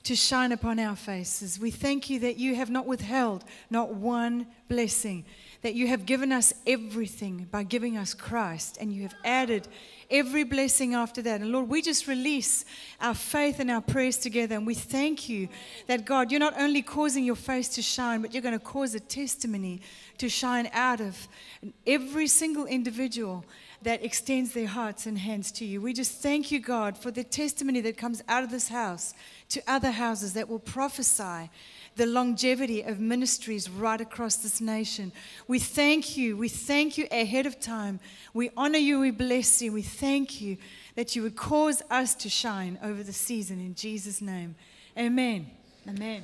to shine upon our faces. We thank you that you have not withheld not one blessing, that you have given us everything by giving us Christ, and you have added every blessing after that. And Lord, we just release our faith and our prayers together, and we thank you that, God, you're not only causing your face to shine, but you're going to cause a testimony to shine out of every single individual that extends their hearts and hands to you. We just thank you, God, for the testimony that comes out of this house to other houses that will prophesy the longevity of ministries right across this nation. We thank you. We thank you ahead of time. We honor you. We bless you. We thank you that you would cause us to shine over the season in Jesus' name. Amen. Amen.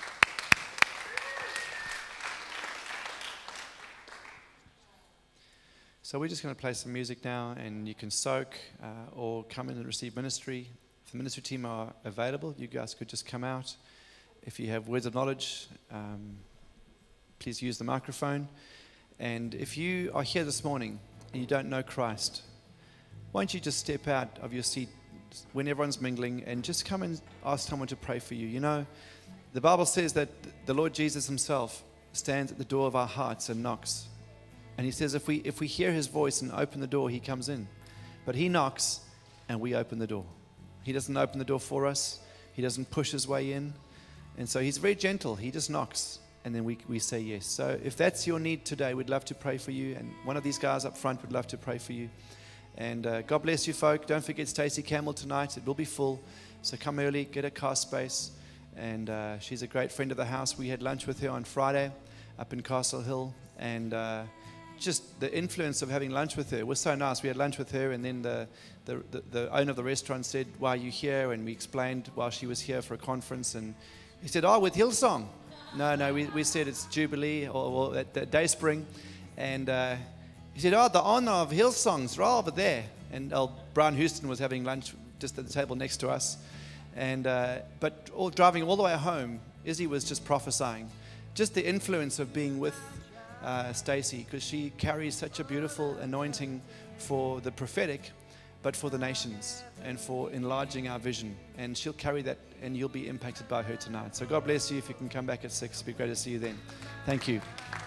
So we're just going to play some music now, and you can soak uh, or come in and receive ministry. If the ministry team are available, you guys could just come out. If you have words of knowledge, um, please use the microphone. And if you are here this morning and you don't know Christ, why don't you just step out of your seat when everyone's mingling and just come and ask someone to pray for you. You know, the Bible says that the Lord Jesus himself stands at the door of our hearts and knocks. And he says if we if we hear his voice and open the door, he comes in. But he knocks and we open the door. He doesn't open the door for us. He doesn't push his way in. And so he's very gentle. He just knocks and then we, we say yes. So if that's your need today, we'd love to pray for you. And one of these guys up front would love to pray for you. And uh, God bless you, folk. Don't forget Stacey Campbell tonight. It will be full. So come early, get a car space. And uh, she's a great friend of the house. We had lunch with her on Friday up in Castle Hill. And uh, just the influence of having lunch with her was so nice. We had lunch with her, and then the, the, the, the owner of the restaurant said, why are you here? And we explained why she was here for a conference. And he said, oh, with Hillsong. No, no, we, we said it's Jubilee or, or at, at Dayspring. And uh, he said, oh, the honor of Hillsong's right over there. And old Brian Houston was having lunch just at the table next to us. And uh, but all, driving all the way home, Izzy was just prophesying. Just the influence of being with Uh, Stacey, because she carries such a beautiful anointing for the prophetic, but for the nations and for enlarging our vision. And she'll carry that, and you'll be impacted by her tonight. So God bless you. If you can come back at six, it'd be great to see you then. Thank you.